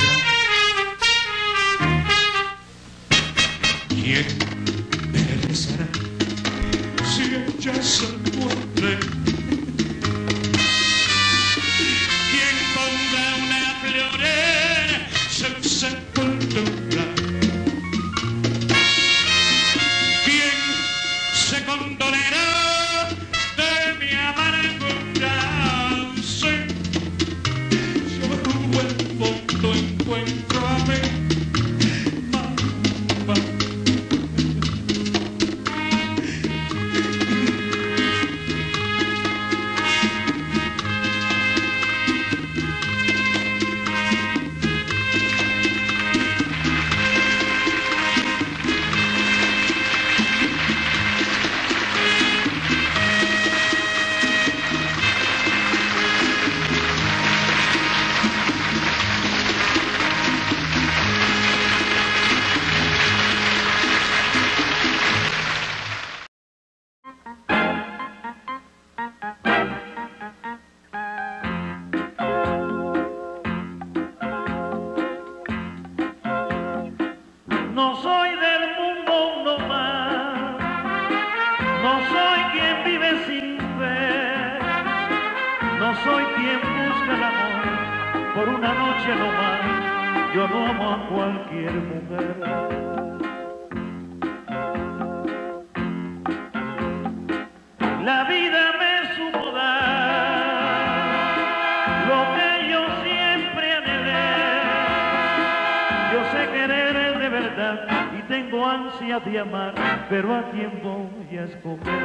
¿Quién me rezará si ella se muere? ¿Quién pondrá una flor en su sepultura? ¿Quién se condolerá de mi amargura? Sí, yo vuelvo, no encuentro a mí. No soy del mundo uno más, no soy quien vive sin fe, no soy quien busca el amor por una noche no más. Yo no amo a cualquier mujer. La vida me supo dar lo que yo siempre anhelé. Yo sé querer de verdad y tengo ansia de amar, pero a tiempo ya escoger.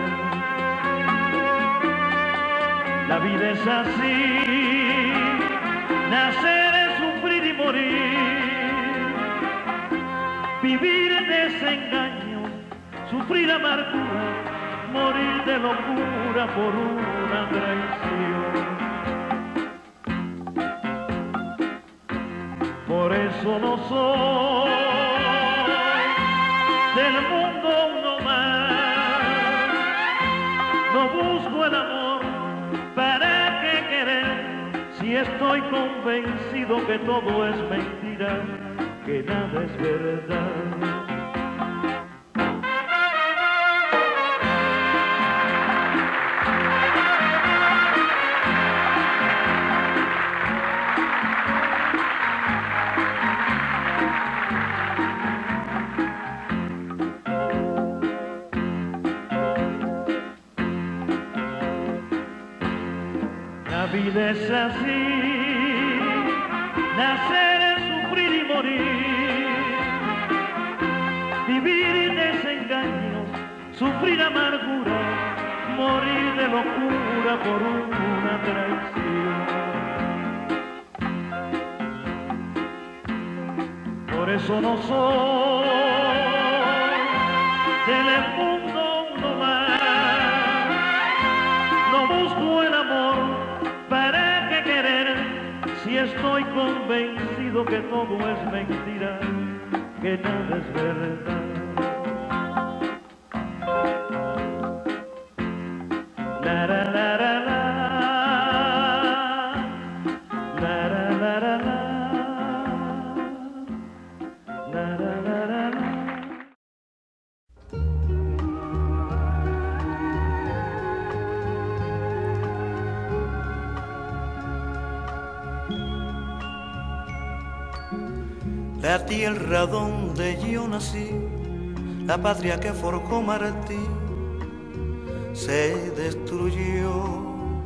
La vida es así, nacer es sufrir y morir, vivir desengaños, sufrir amargura, morir de locura por una traición. Por eso no soy del mundo uno más, no busco el amor, ¿para qué querer? Si estoy convencido que todo es mentira, que nada es verdad. La vida es así, nacer es sufrir y morir, vivir desengaños, sufrir amargura, morir de locura por una traición. Por eso no soy del mundo uno más. No busco el amor, ¿para qué querer? Si estoy convencido que todo es mentira, que nada es verdad. La, la, la, la, la. La, la, la, la, la. La, la, la, la, la. La tierra donde yo nací, la patria que forjó Martí, se destruyó.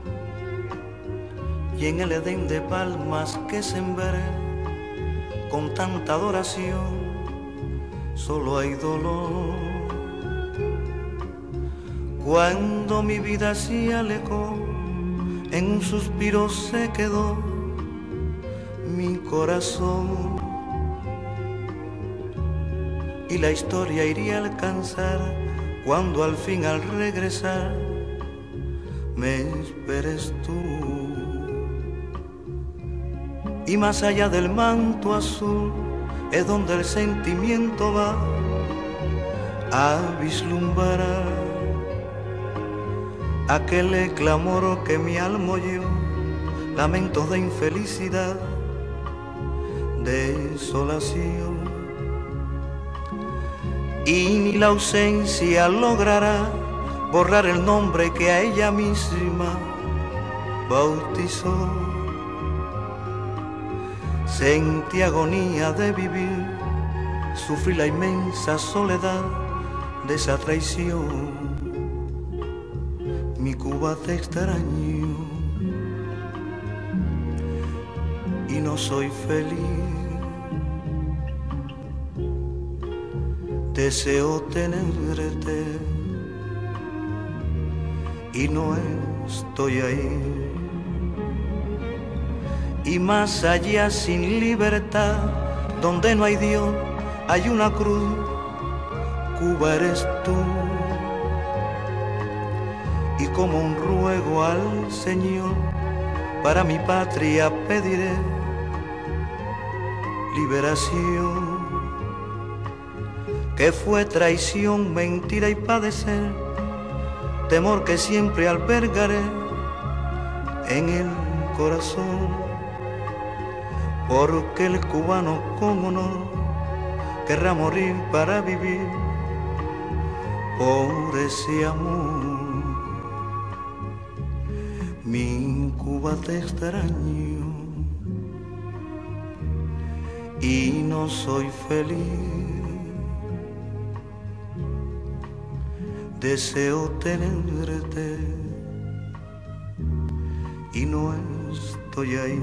Y en el Edén de palmas que sembré, con tanta adoración, solo hay dolor. Cuando mi vida se alejó, en un suspiro se quedó mi corazón. Y la historia iría a alcanzar cuando al fin al regresar me esperes tú. Y más allá del manto azul es donde el sentimiento va a vislumbrar aquel clamor que mi alma oyó, lamentos de infelicidad, desolación. Y ni la ausencia logrará borrar el nombre que a ella misma bautizó. Sentí agonía de vivir, sufrí la inmensa soledad de esa traición. Mi Cuba te extraño y no soy feliz. Deseo tenerte y no estoy ahí. Y más allá sin libertad, donde no hay Dios, hay una cruz. Cuba eres tú. Y como un ruego al Señor, para mi patria pediré liberación. Que fue traición, mentira y padecer, temor que siempre albergaré en el corazón. Porque el cubano con honor querrá morir para vivir por ese amor. Mi Cuba te extraño y no soy feliz. Deseo tenerte y no estoy ahí.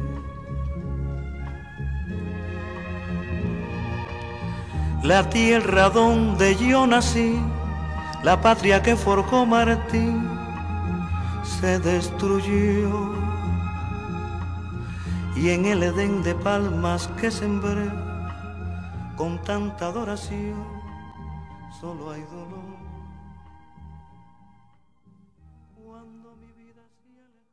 La tierra donde yo nací, la patria que forjó Martí, se destruyó. Y en el Edén de palmas que sembré, con tanta adoración, solo hay dolor. Cuando mi vida se alejó.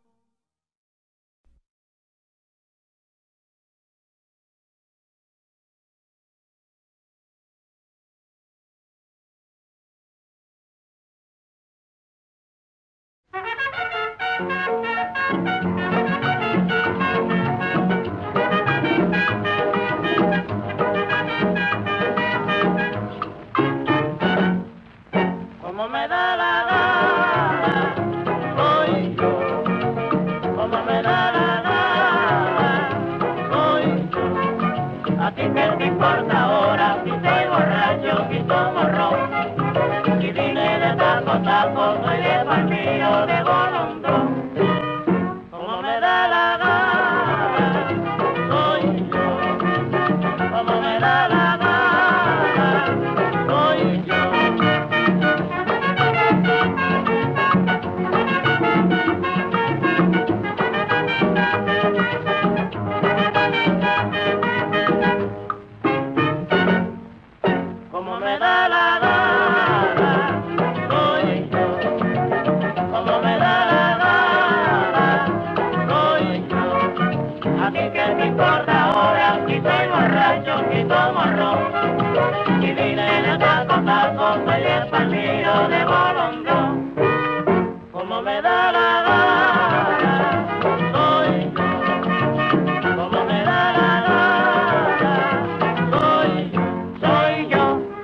Como me da la gana, soy yo. Como me da la gana, soy yo. A ti qué te importa ahora si estoy borracho, si tomo ron. Si vine de taco, taco, soy de palmillo, de golondrón. Como importa ahora si soy borracho, si tomo ron. Y vine de taco a taco, soy el palillo de bolondrón. Como me da la gana, soy yo. Como me da la gana, soy yo. Soy yo.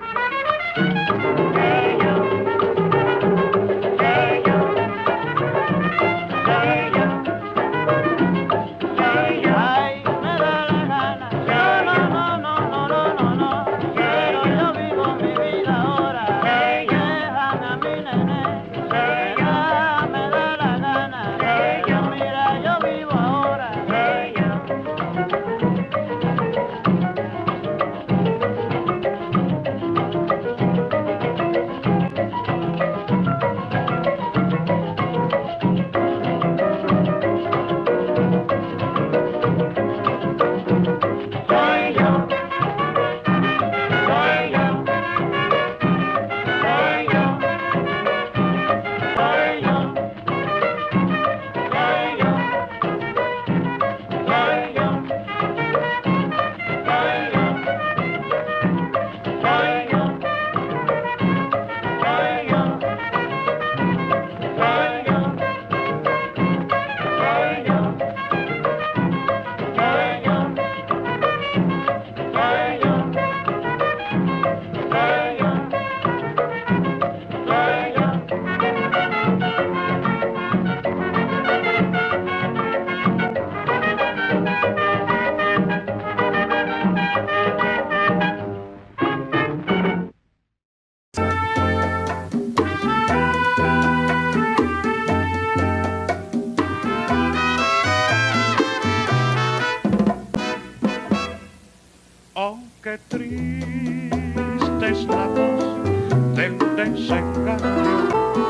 Oh, qué triste es la voz del desengaño.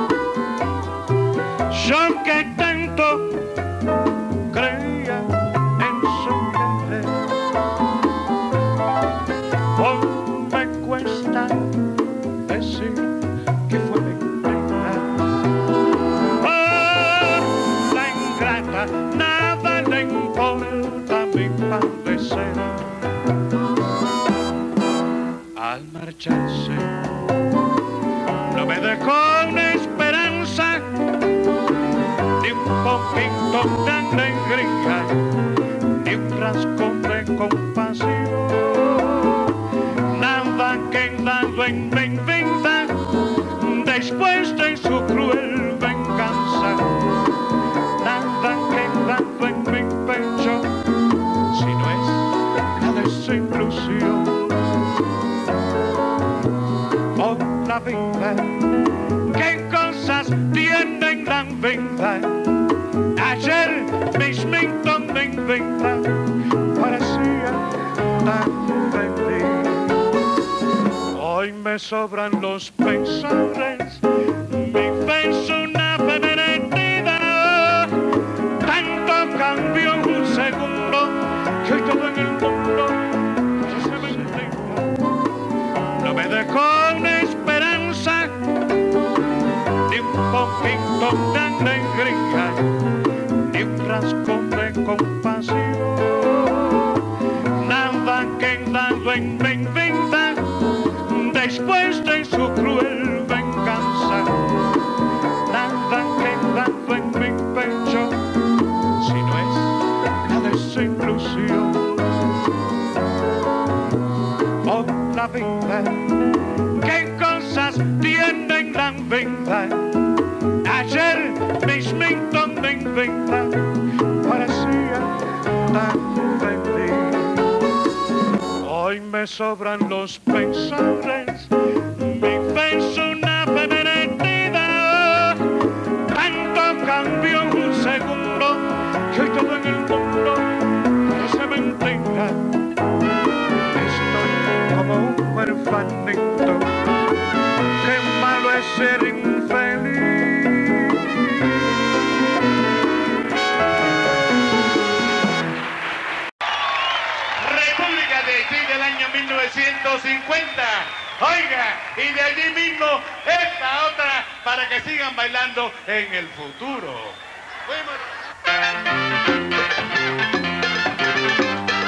Yo que tanto creía en su querer, hoy me cuesta decir que fue mentira. Por la ingrata nada le importa mi padecer. Al marcharse no me dejó una esperanza, ni un poquito de alegría, ni un rasgo de compasión. Nada quedado en mi vida después de su cruel venganza. Nada quedado en mi pecho si no es la desilusión. Oh, la vida, qué cosas tienen la vida. Ayer mismito mi vida parecía tan feliz. Hoy me sobran los pensares, mi fe es una femenina. Tanto cambió un segundo que hoy todo en el mundo se me entiende. No me dejó una esperanza, ni un poquito de alegría, ni un rasgo de compasión. Nada quedado en mi vida después de su cruel venganza. Nada quedado en mi pecho si no es la desilusión. Oh, la vida, qué cosas tienen la vida. Ayer mismito mi vida parecía tan feliz. Hoy me sobran los pensares, mi fe es una femenina. Tanto cambió un segundo que hoy todo en el mundo parece mentira. Estoy como un huerfanito, qué malo es ser infeliz. República de Haití del año 1950. Oiga, y de allí mismo esta otra para que sigan bailando en el futuro. Fuimos.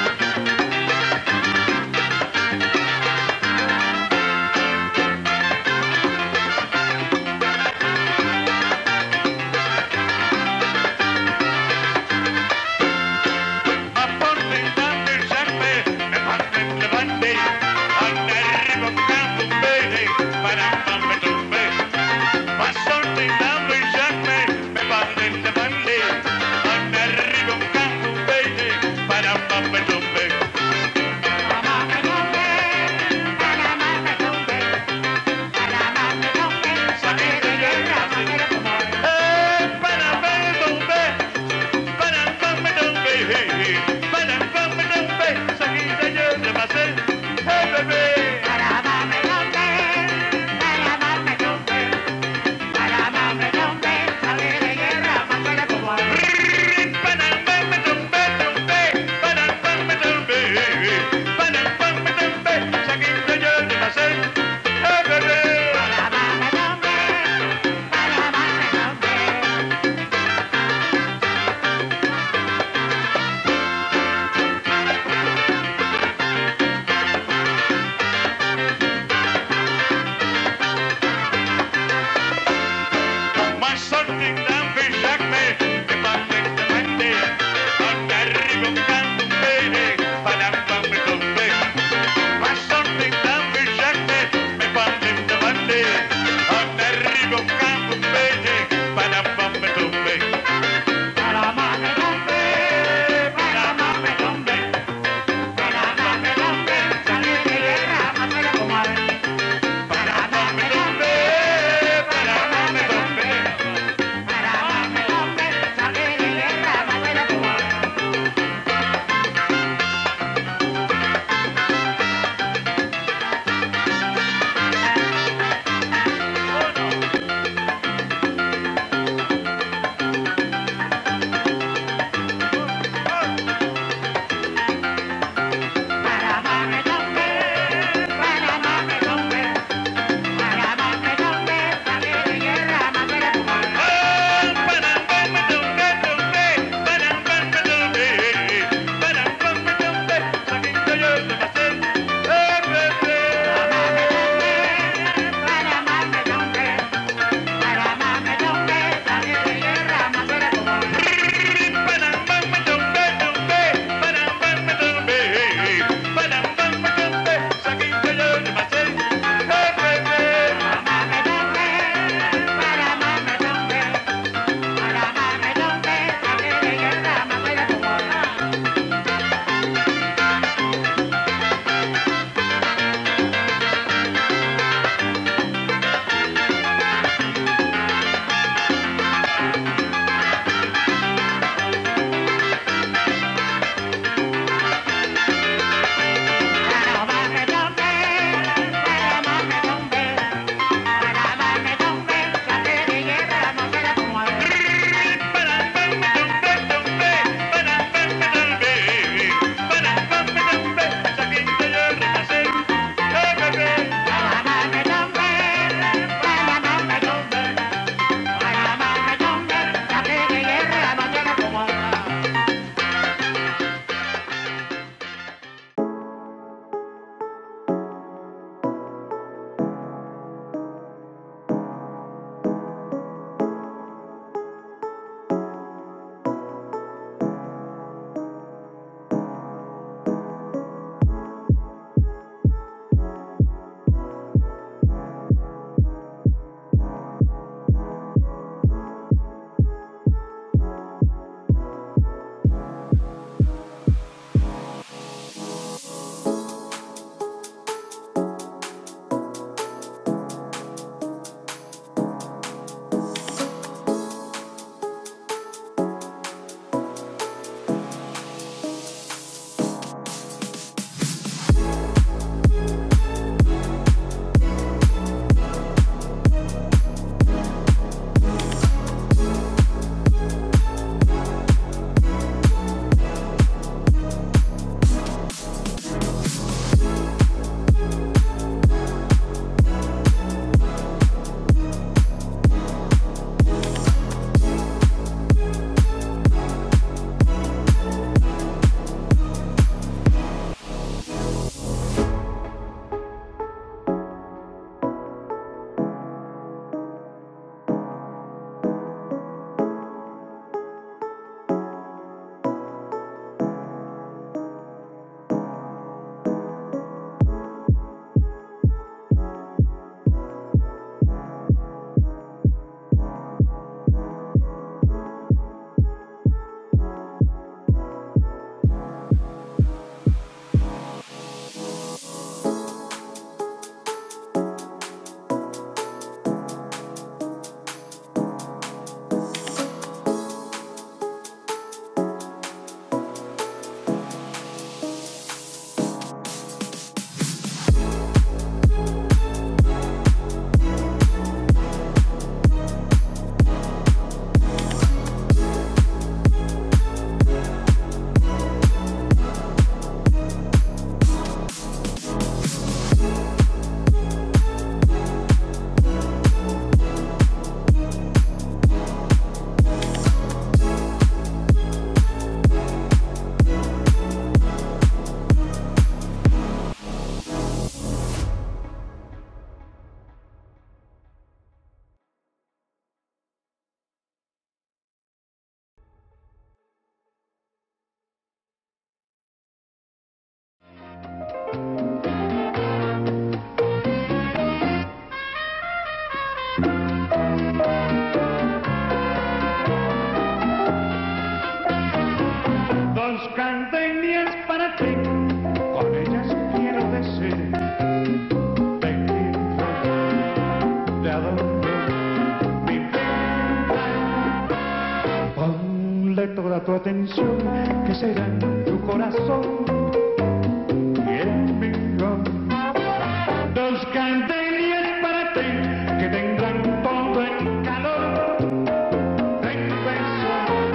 atención, que serán tu corazón y el mío. Dos gardenias para ti, que tendrán todo el calor de un beso,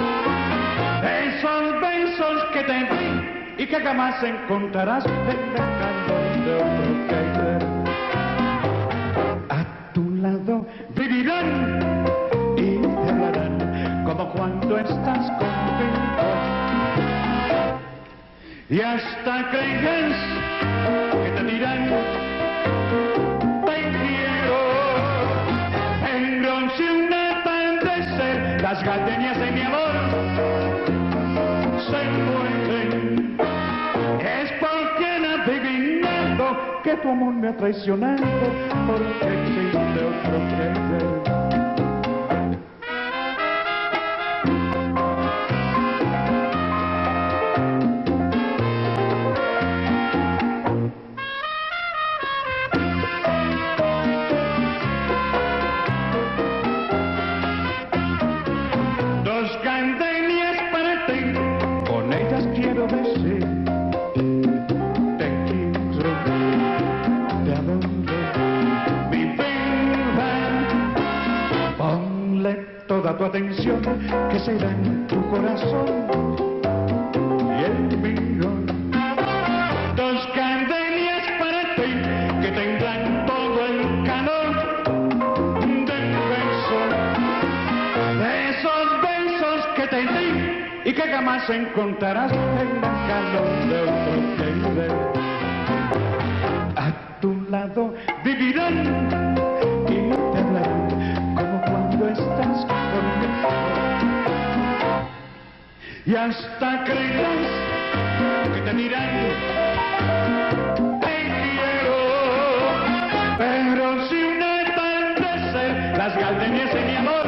esos besos que te di y que jamás encontrarás en el calor de otro querer. A tu lado vivirán y te hablarán como cuando estás conmigo, y hasta creerás que te dirán te quiero. En si un atardecer las gardenias de mi amor se mueren, es porque han adivinado que tu amor me ha traicionado, porque existe otro querer. Quiero decir, te quiero, te adoro, mi vida. Ponle toda tu atención, que será en tu corazón y el mío. Dos gardenias para ti, que tendrán todo el calor del beso, de esos besos que te di y que jamás encontrarás en el calor de otro querer. A tu lado vivirán y te hablarán como cuando estás conmigo, y hasta creerás que te dirán te quiero. Pero si un atardecer las gardenias de mi amor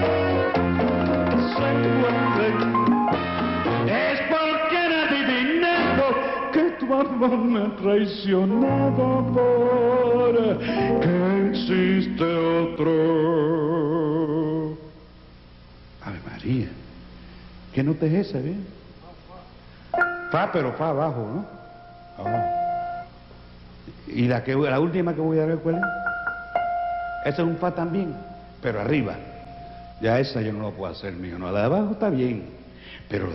se mueren, es porque han adivinado que tu amor me ha traicionado, porque existe otro. Ave María, ¿qué nota es esa, bien? Fa, pero fa abajo, ¿no? Abajo. Y la última que voy a dar, ¿cuál es? Esa es un fa también, pero arriba. Ya esa yo no la puedo hacer, mío. No, la de abajo está bien, pero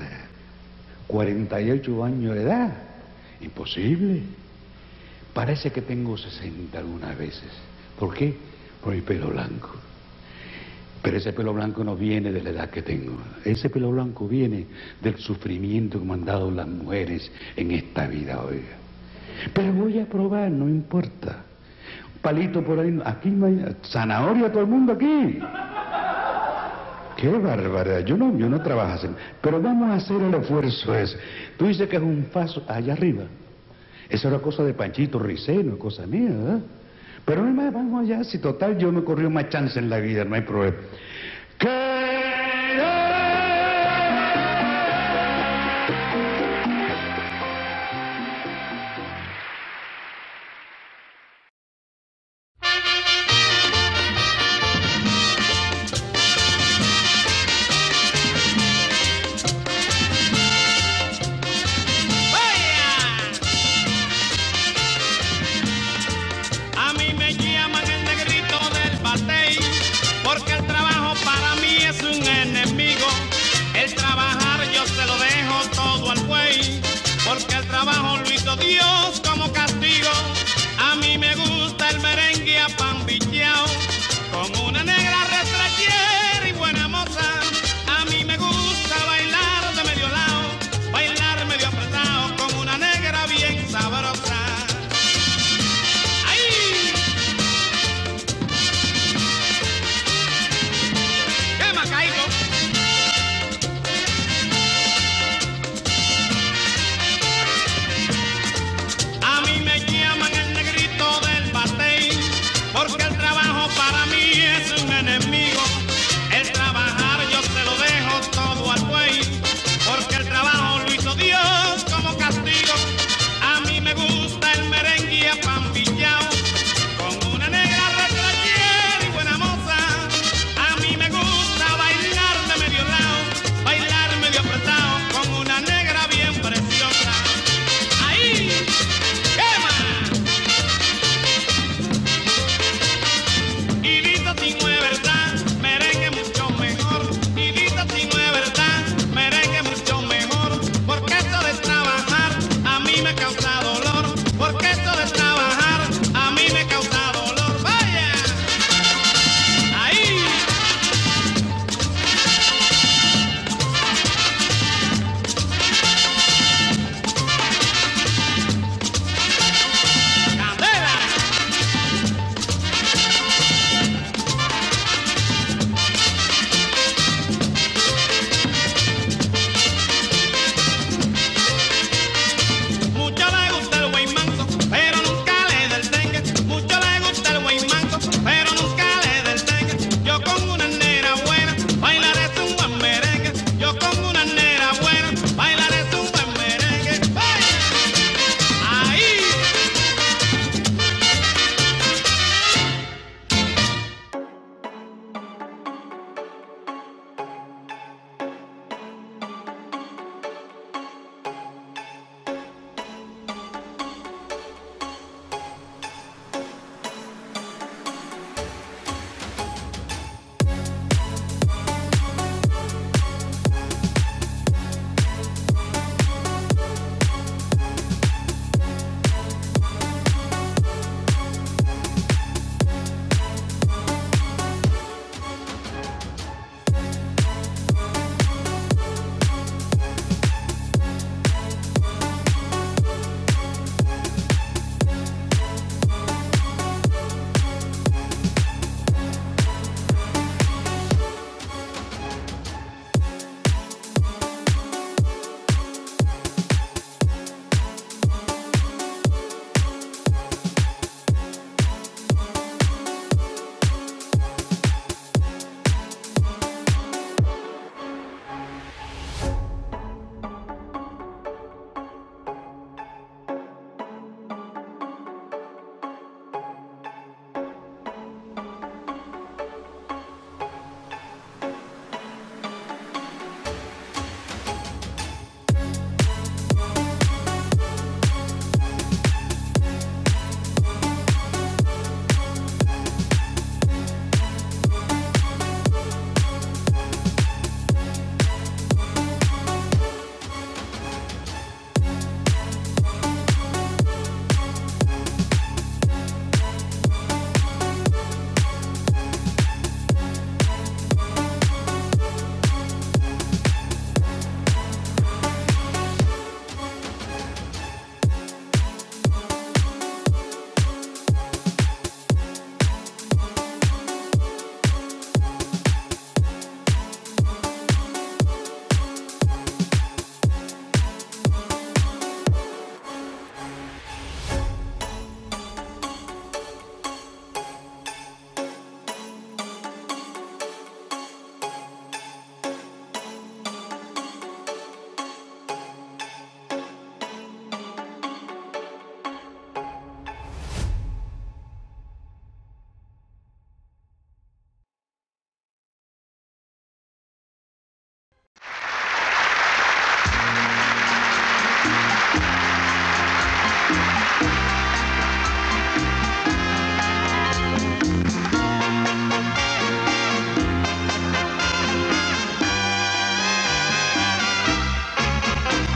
48 años de edad, imposible. Parece que tengo 60 algunas veces. ¿Por qué? Por mi pelo blanco. Pero ese pelo blanco no viene de la edad que tengo. Ese pelo blanco viene del sufrimiento que me han dado las mujeres en esta vida, oiga. Pero voy a probar, no importa. Un palito por ahí, aquí no hay zanahoria, todo el mundo aquí. ¡Qué barbaridad! Yo no trabajo así. Pero vamos a hacer el esfuerzo ese. Tú dices que es un paso allá arriba. Esa era cosa de Panchito Riceno, cosa mía, ¿verdad? Pero no más, vamos allá. Si total yo me corrió más chance en la vida, no hay problema. Porque el trabajo para mí es un enemigo.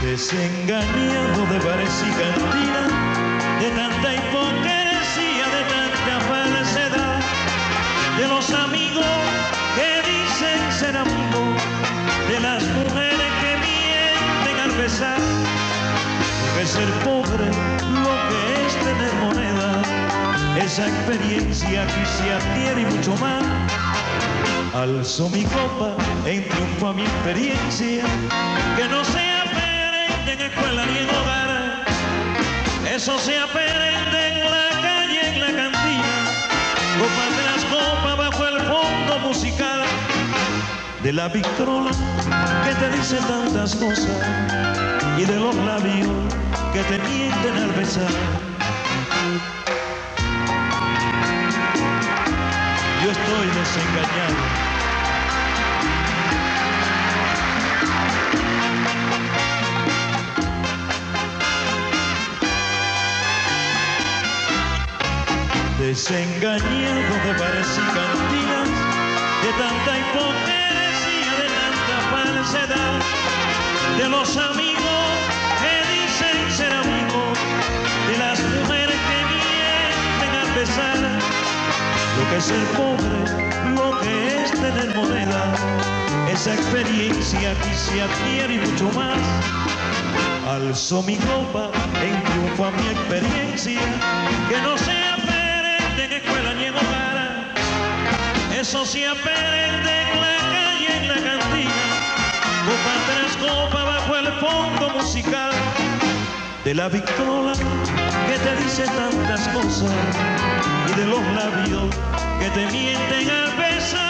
Desengañado de bares y cantinas, de tanta hipocresía, de tanta falsedad, de los amigos que dicen ser amigos, de las mujeres que mienten al besar, porque ser pobre lo que es tener moneda, esa experiencia que se adquiere y mucho más. Alzo mi copa en triunfo a mi experiencia, que no se aprende en escuela ni en hogar, eso se aprende en la calle, en la cantina, copas de las copas bajo el fondo musical de la Victrola que te dice tantas cosas y de los labios que te mienten al besar. Yo estoy desengañado. Desengañado de bares y cantinas, de tanta hipocresía, de tanta falsedad, de los amigos que dicen ser amigos, de las mujeres que mienten al besar, lo que es ser pobre, lo que es tener moneda, esa experiencia que se adquiere y mucho más. Alzo mi copa en triunfo a mi experiencia, que no se aprende en escuela ni en hogar, eso se aprende en la calle, en la cantina, copa tras copa bajo el fondo musical de la Victrola que te dice tantas cosas y de los labios que te mienten al besar.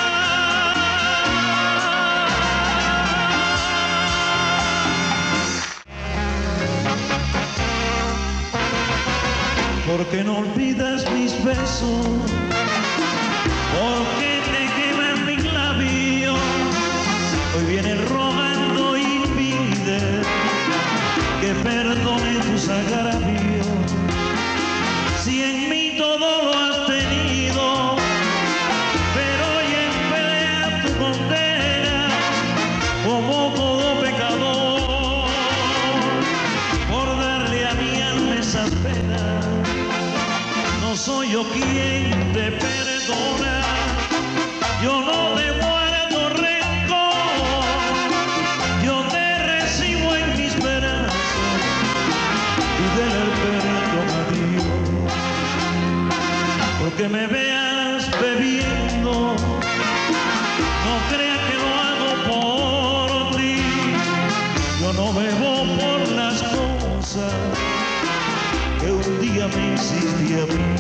¿Por qué no olvidas mis besos? ¿Por qué te queman mis labios? Hoy vienes rogando y pides que perdone tus agravios. Si en mí todo lo has tenido, pero hoy en pelea tu condena como todo pecador por darle a mi alma esas penas. No soy yo quien te perdona, yo no te guardo rencor, yo te recibo en mis brazos y del perdón a Dios. Porque me veas bebiendo, no creas que lo hago por ti, yo no bebo por las cosas que un día me hiciste a mí.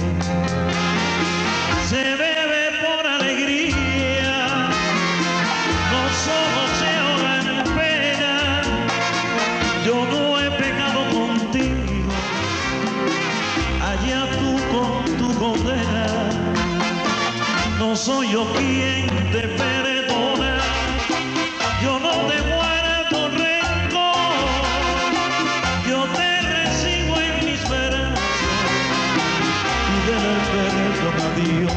Se bebe por alegría, los ojos se ahogan en pena. Yo no he pecado contigo, allá tú con tu condena. No soy yo quien te perdona, yo no te guardo rencor, yo te recibo en mis brazos y del perdón a Dios.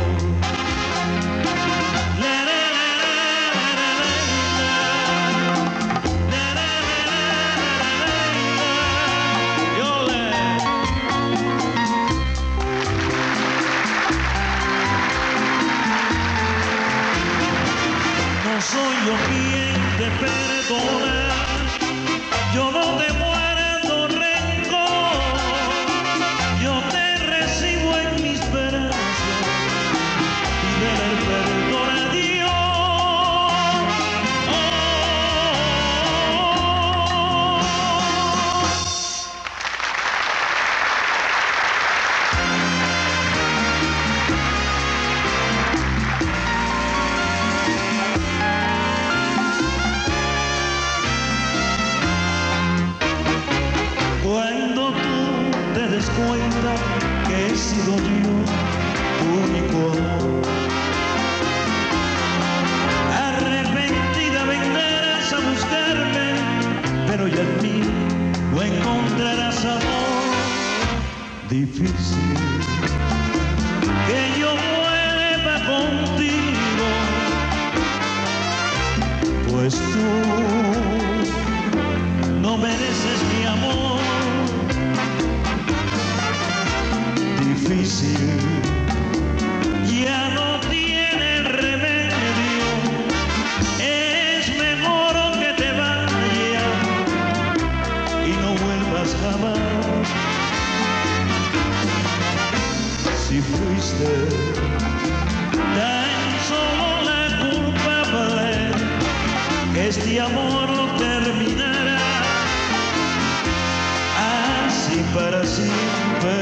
No soy yo quien te perdona, yo no te guardo rencor, yo te recibo en mis brazos y del perdón a Dios. Cuando tú te des cuenta que he sido yo tu único amor, arrepentida vendrás a buscarme, pero ya en mí no encontrarás amor. Difícil que yo vuelva contigo, pues tú no mereces mi amor. Difícil, ya no tiene remedio, es mejor que te vayas y no vuelvas jamás. Si fuiste tan solo la culpable, que este amor terminará así para siempre.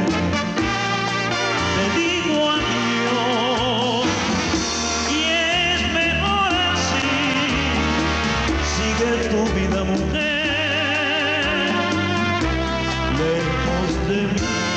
Te digo adiós y es mejor así. Sigue tu vida, mujer, lejos de mí.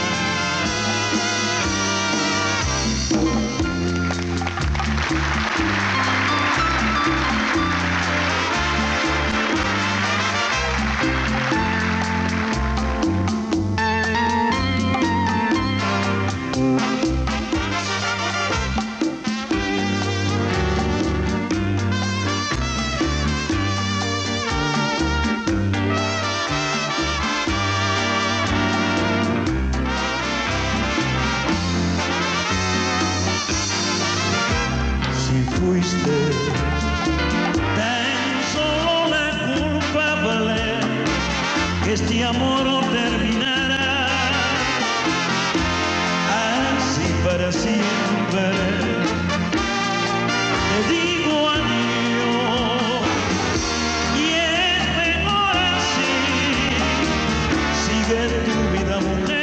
Fuiste tan solo la culpable, que este amor terminará así para siempre. Te digo adiós y es mejor así. Sigue tu vida, mujer.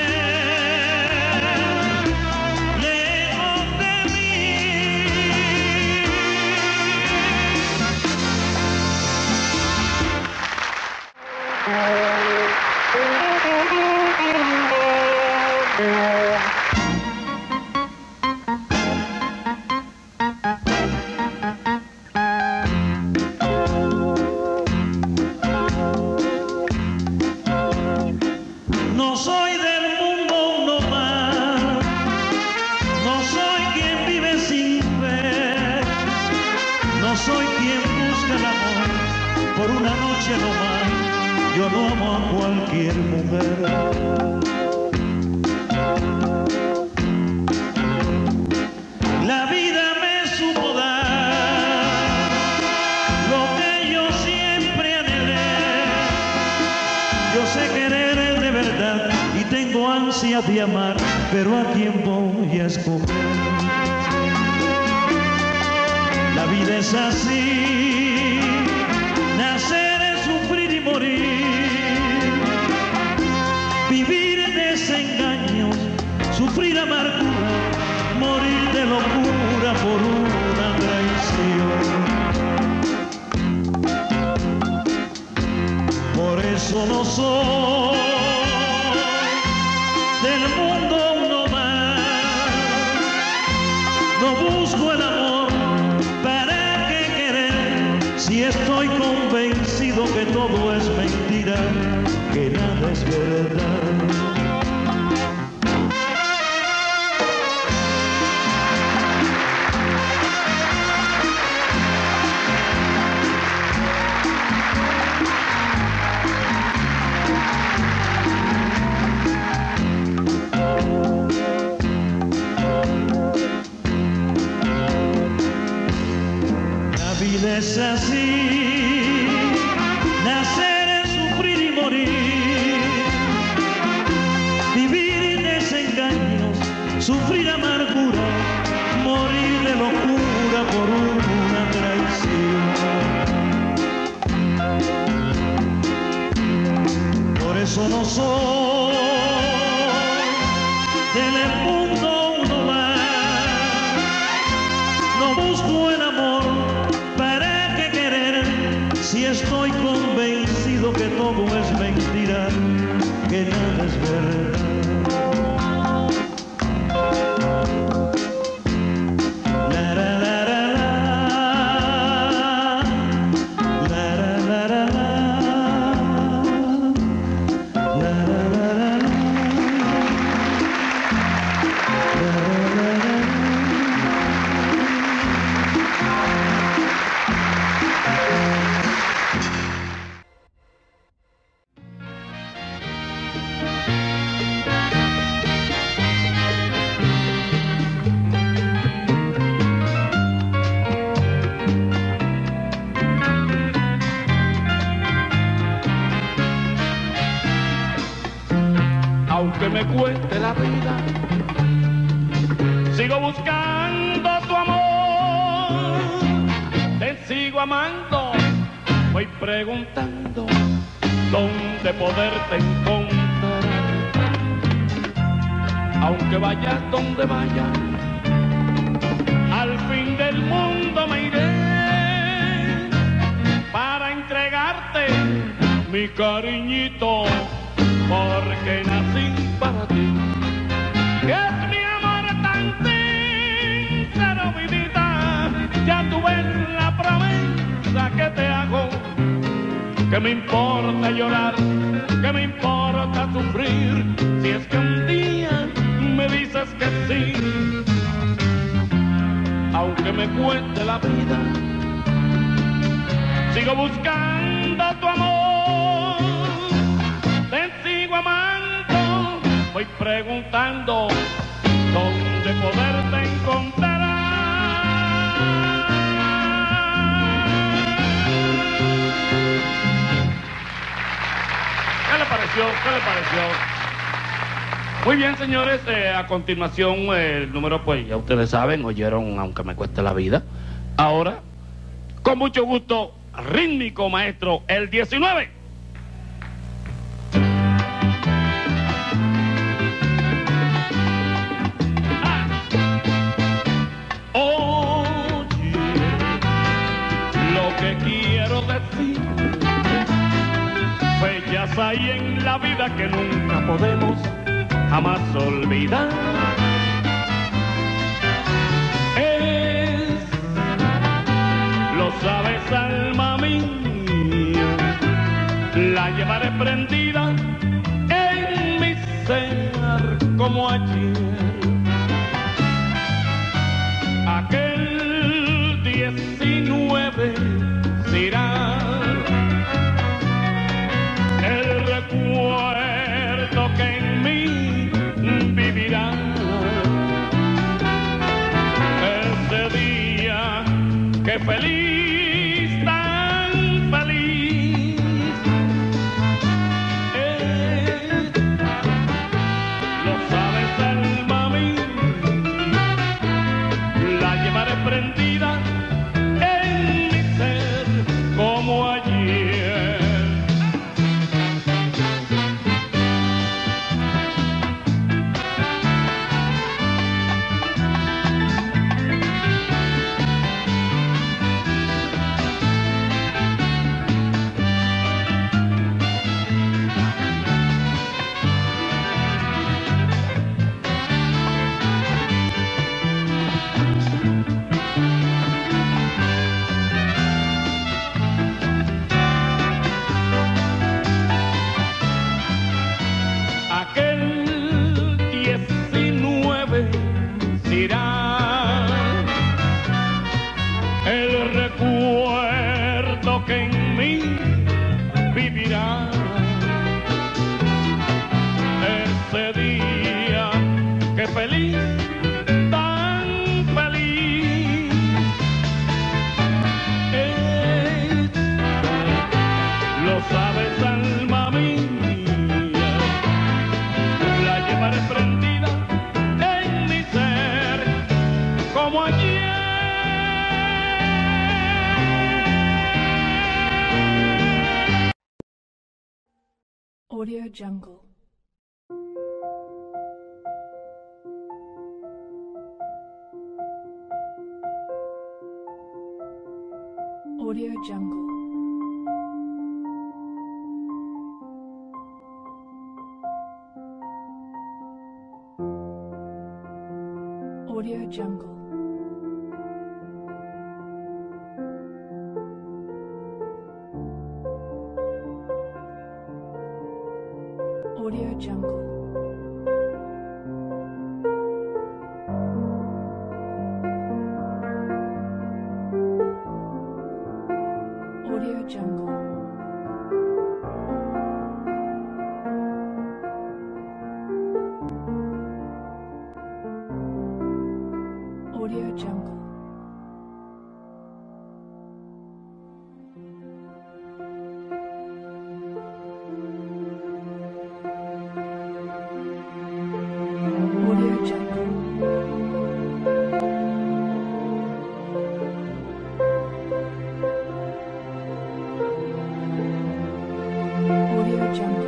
No soy del mundo uno más, no soy quien vive sin fe, no soy quien busca el amor por una noche no más. Yo no amo a cualquier mujer. La vida me supo dar lo que yo siempre anhelé. Yo sé querer de verdad y tengo ansia de amar, pero ¿a quién voy a escoger? La vida es así, nacer es sufrir y morir, vivir desengaños, sufrir amargura, morir de locura por una traición. Por eso no soy del mundo uno más, no busco el amor, ¿para qué querer? Si estoy convencido que todo es mentira, que nada es verdad. Es así, nacer es sufrir y morir, vivir desengaños, sufrir amargura, morir de locura por una traición. Por eso no soy del mundo uno más, no busco el amor, si estoy convencido que todo es mentira, que nada es verdad. aunque me cueste la vida. Sigo buscando tu amor, te sigo amando, voy preguntando dónde poderte encontrar. Aunque vayas donde vayas, al fin del mundo me iré para entregarte mi cariñito, porque nací para ti. Es mi amor tan sincero, vidita, ya tú ves la promesa que te hago. Que me importa llorar, que me importa sufrir, si es que un día me dices que sí. Aunque me cueste la vida, sigo buscando tu amor, te sigo amando, voy preguntando dónde poderte encontrar. ¿Qué le pareció? ¿Qué le pareció? Muy bien, señores, a continuación el número, pues ya ustedes saben, oyeron Aunque me cueste la vida. Ahora, con mucho gusto, rítmico maestro, el 19. Oye, lo que quiero decir, bellas hay en la vida que nunca podemos jamás olvidar. Lo sabes, alma mía, la llevaré prendida en mi ser como ayer. Aquel 19 será el recuerdo que en mí vivirá. Ese día que feliz, tan feliz es. Lo sabes, alma mía, la llevaré prendida en mi ser como ayer. Aquel 19 será el recuerdo que en mí vivirá. Ese día que feliz, tan feliz es. Lo sabes, alma mía, la llevaré prendida en mi ser como ayer. Audio Jungle. Audio Jungle. Audio Jungle. Audio Jungle. Audio Jungle. Audio Jungle. Audio Jungle.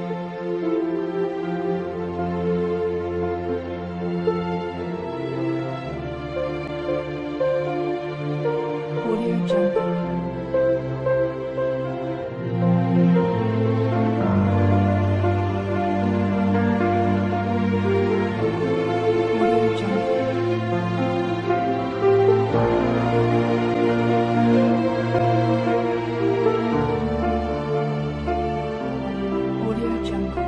Audio Jungle. Audio Jungle. Audio Jungle.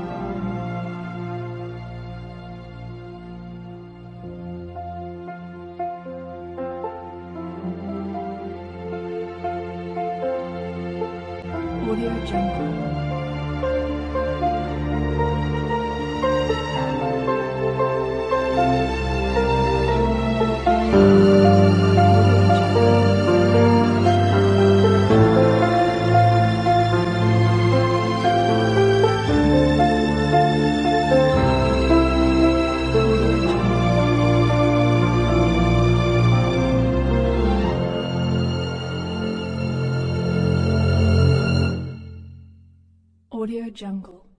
Audio Jungle. Audio Jungle.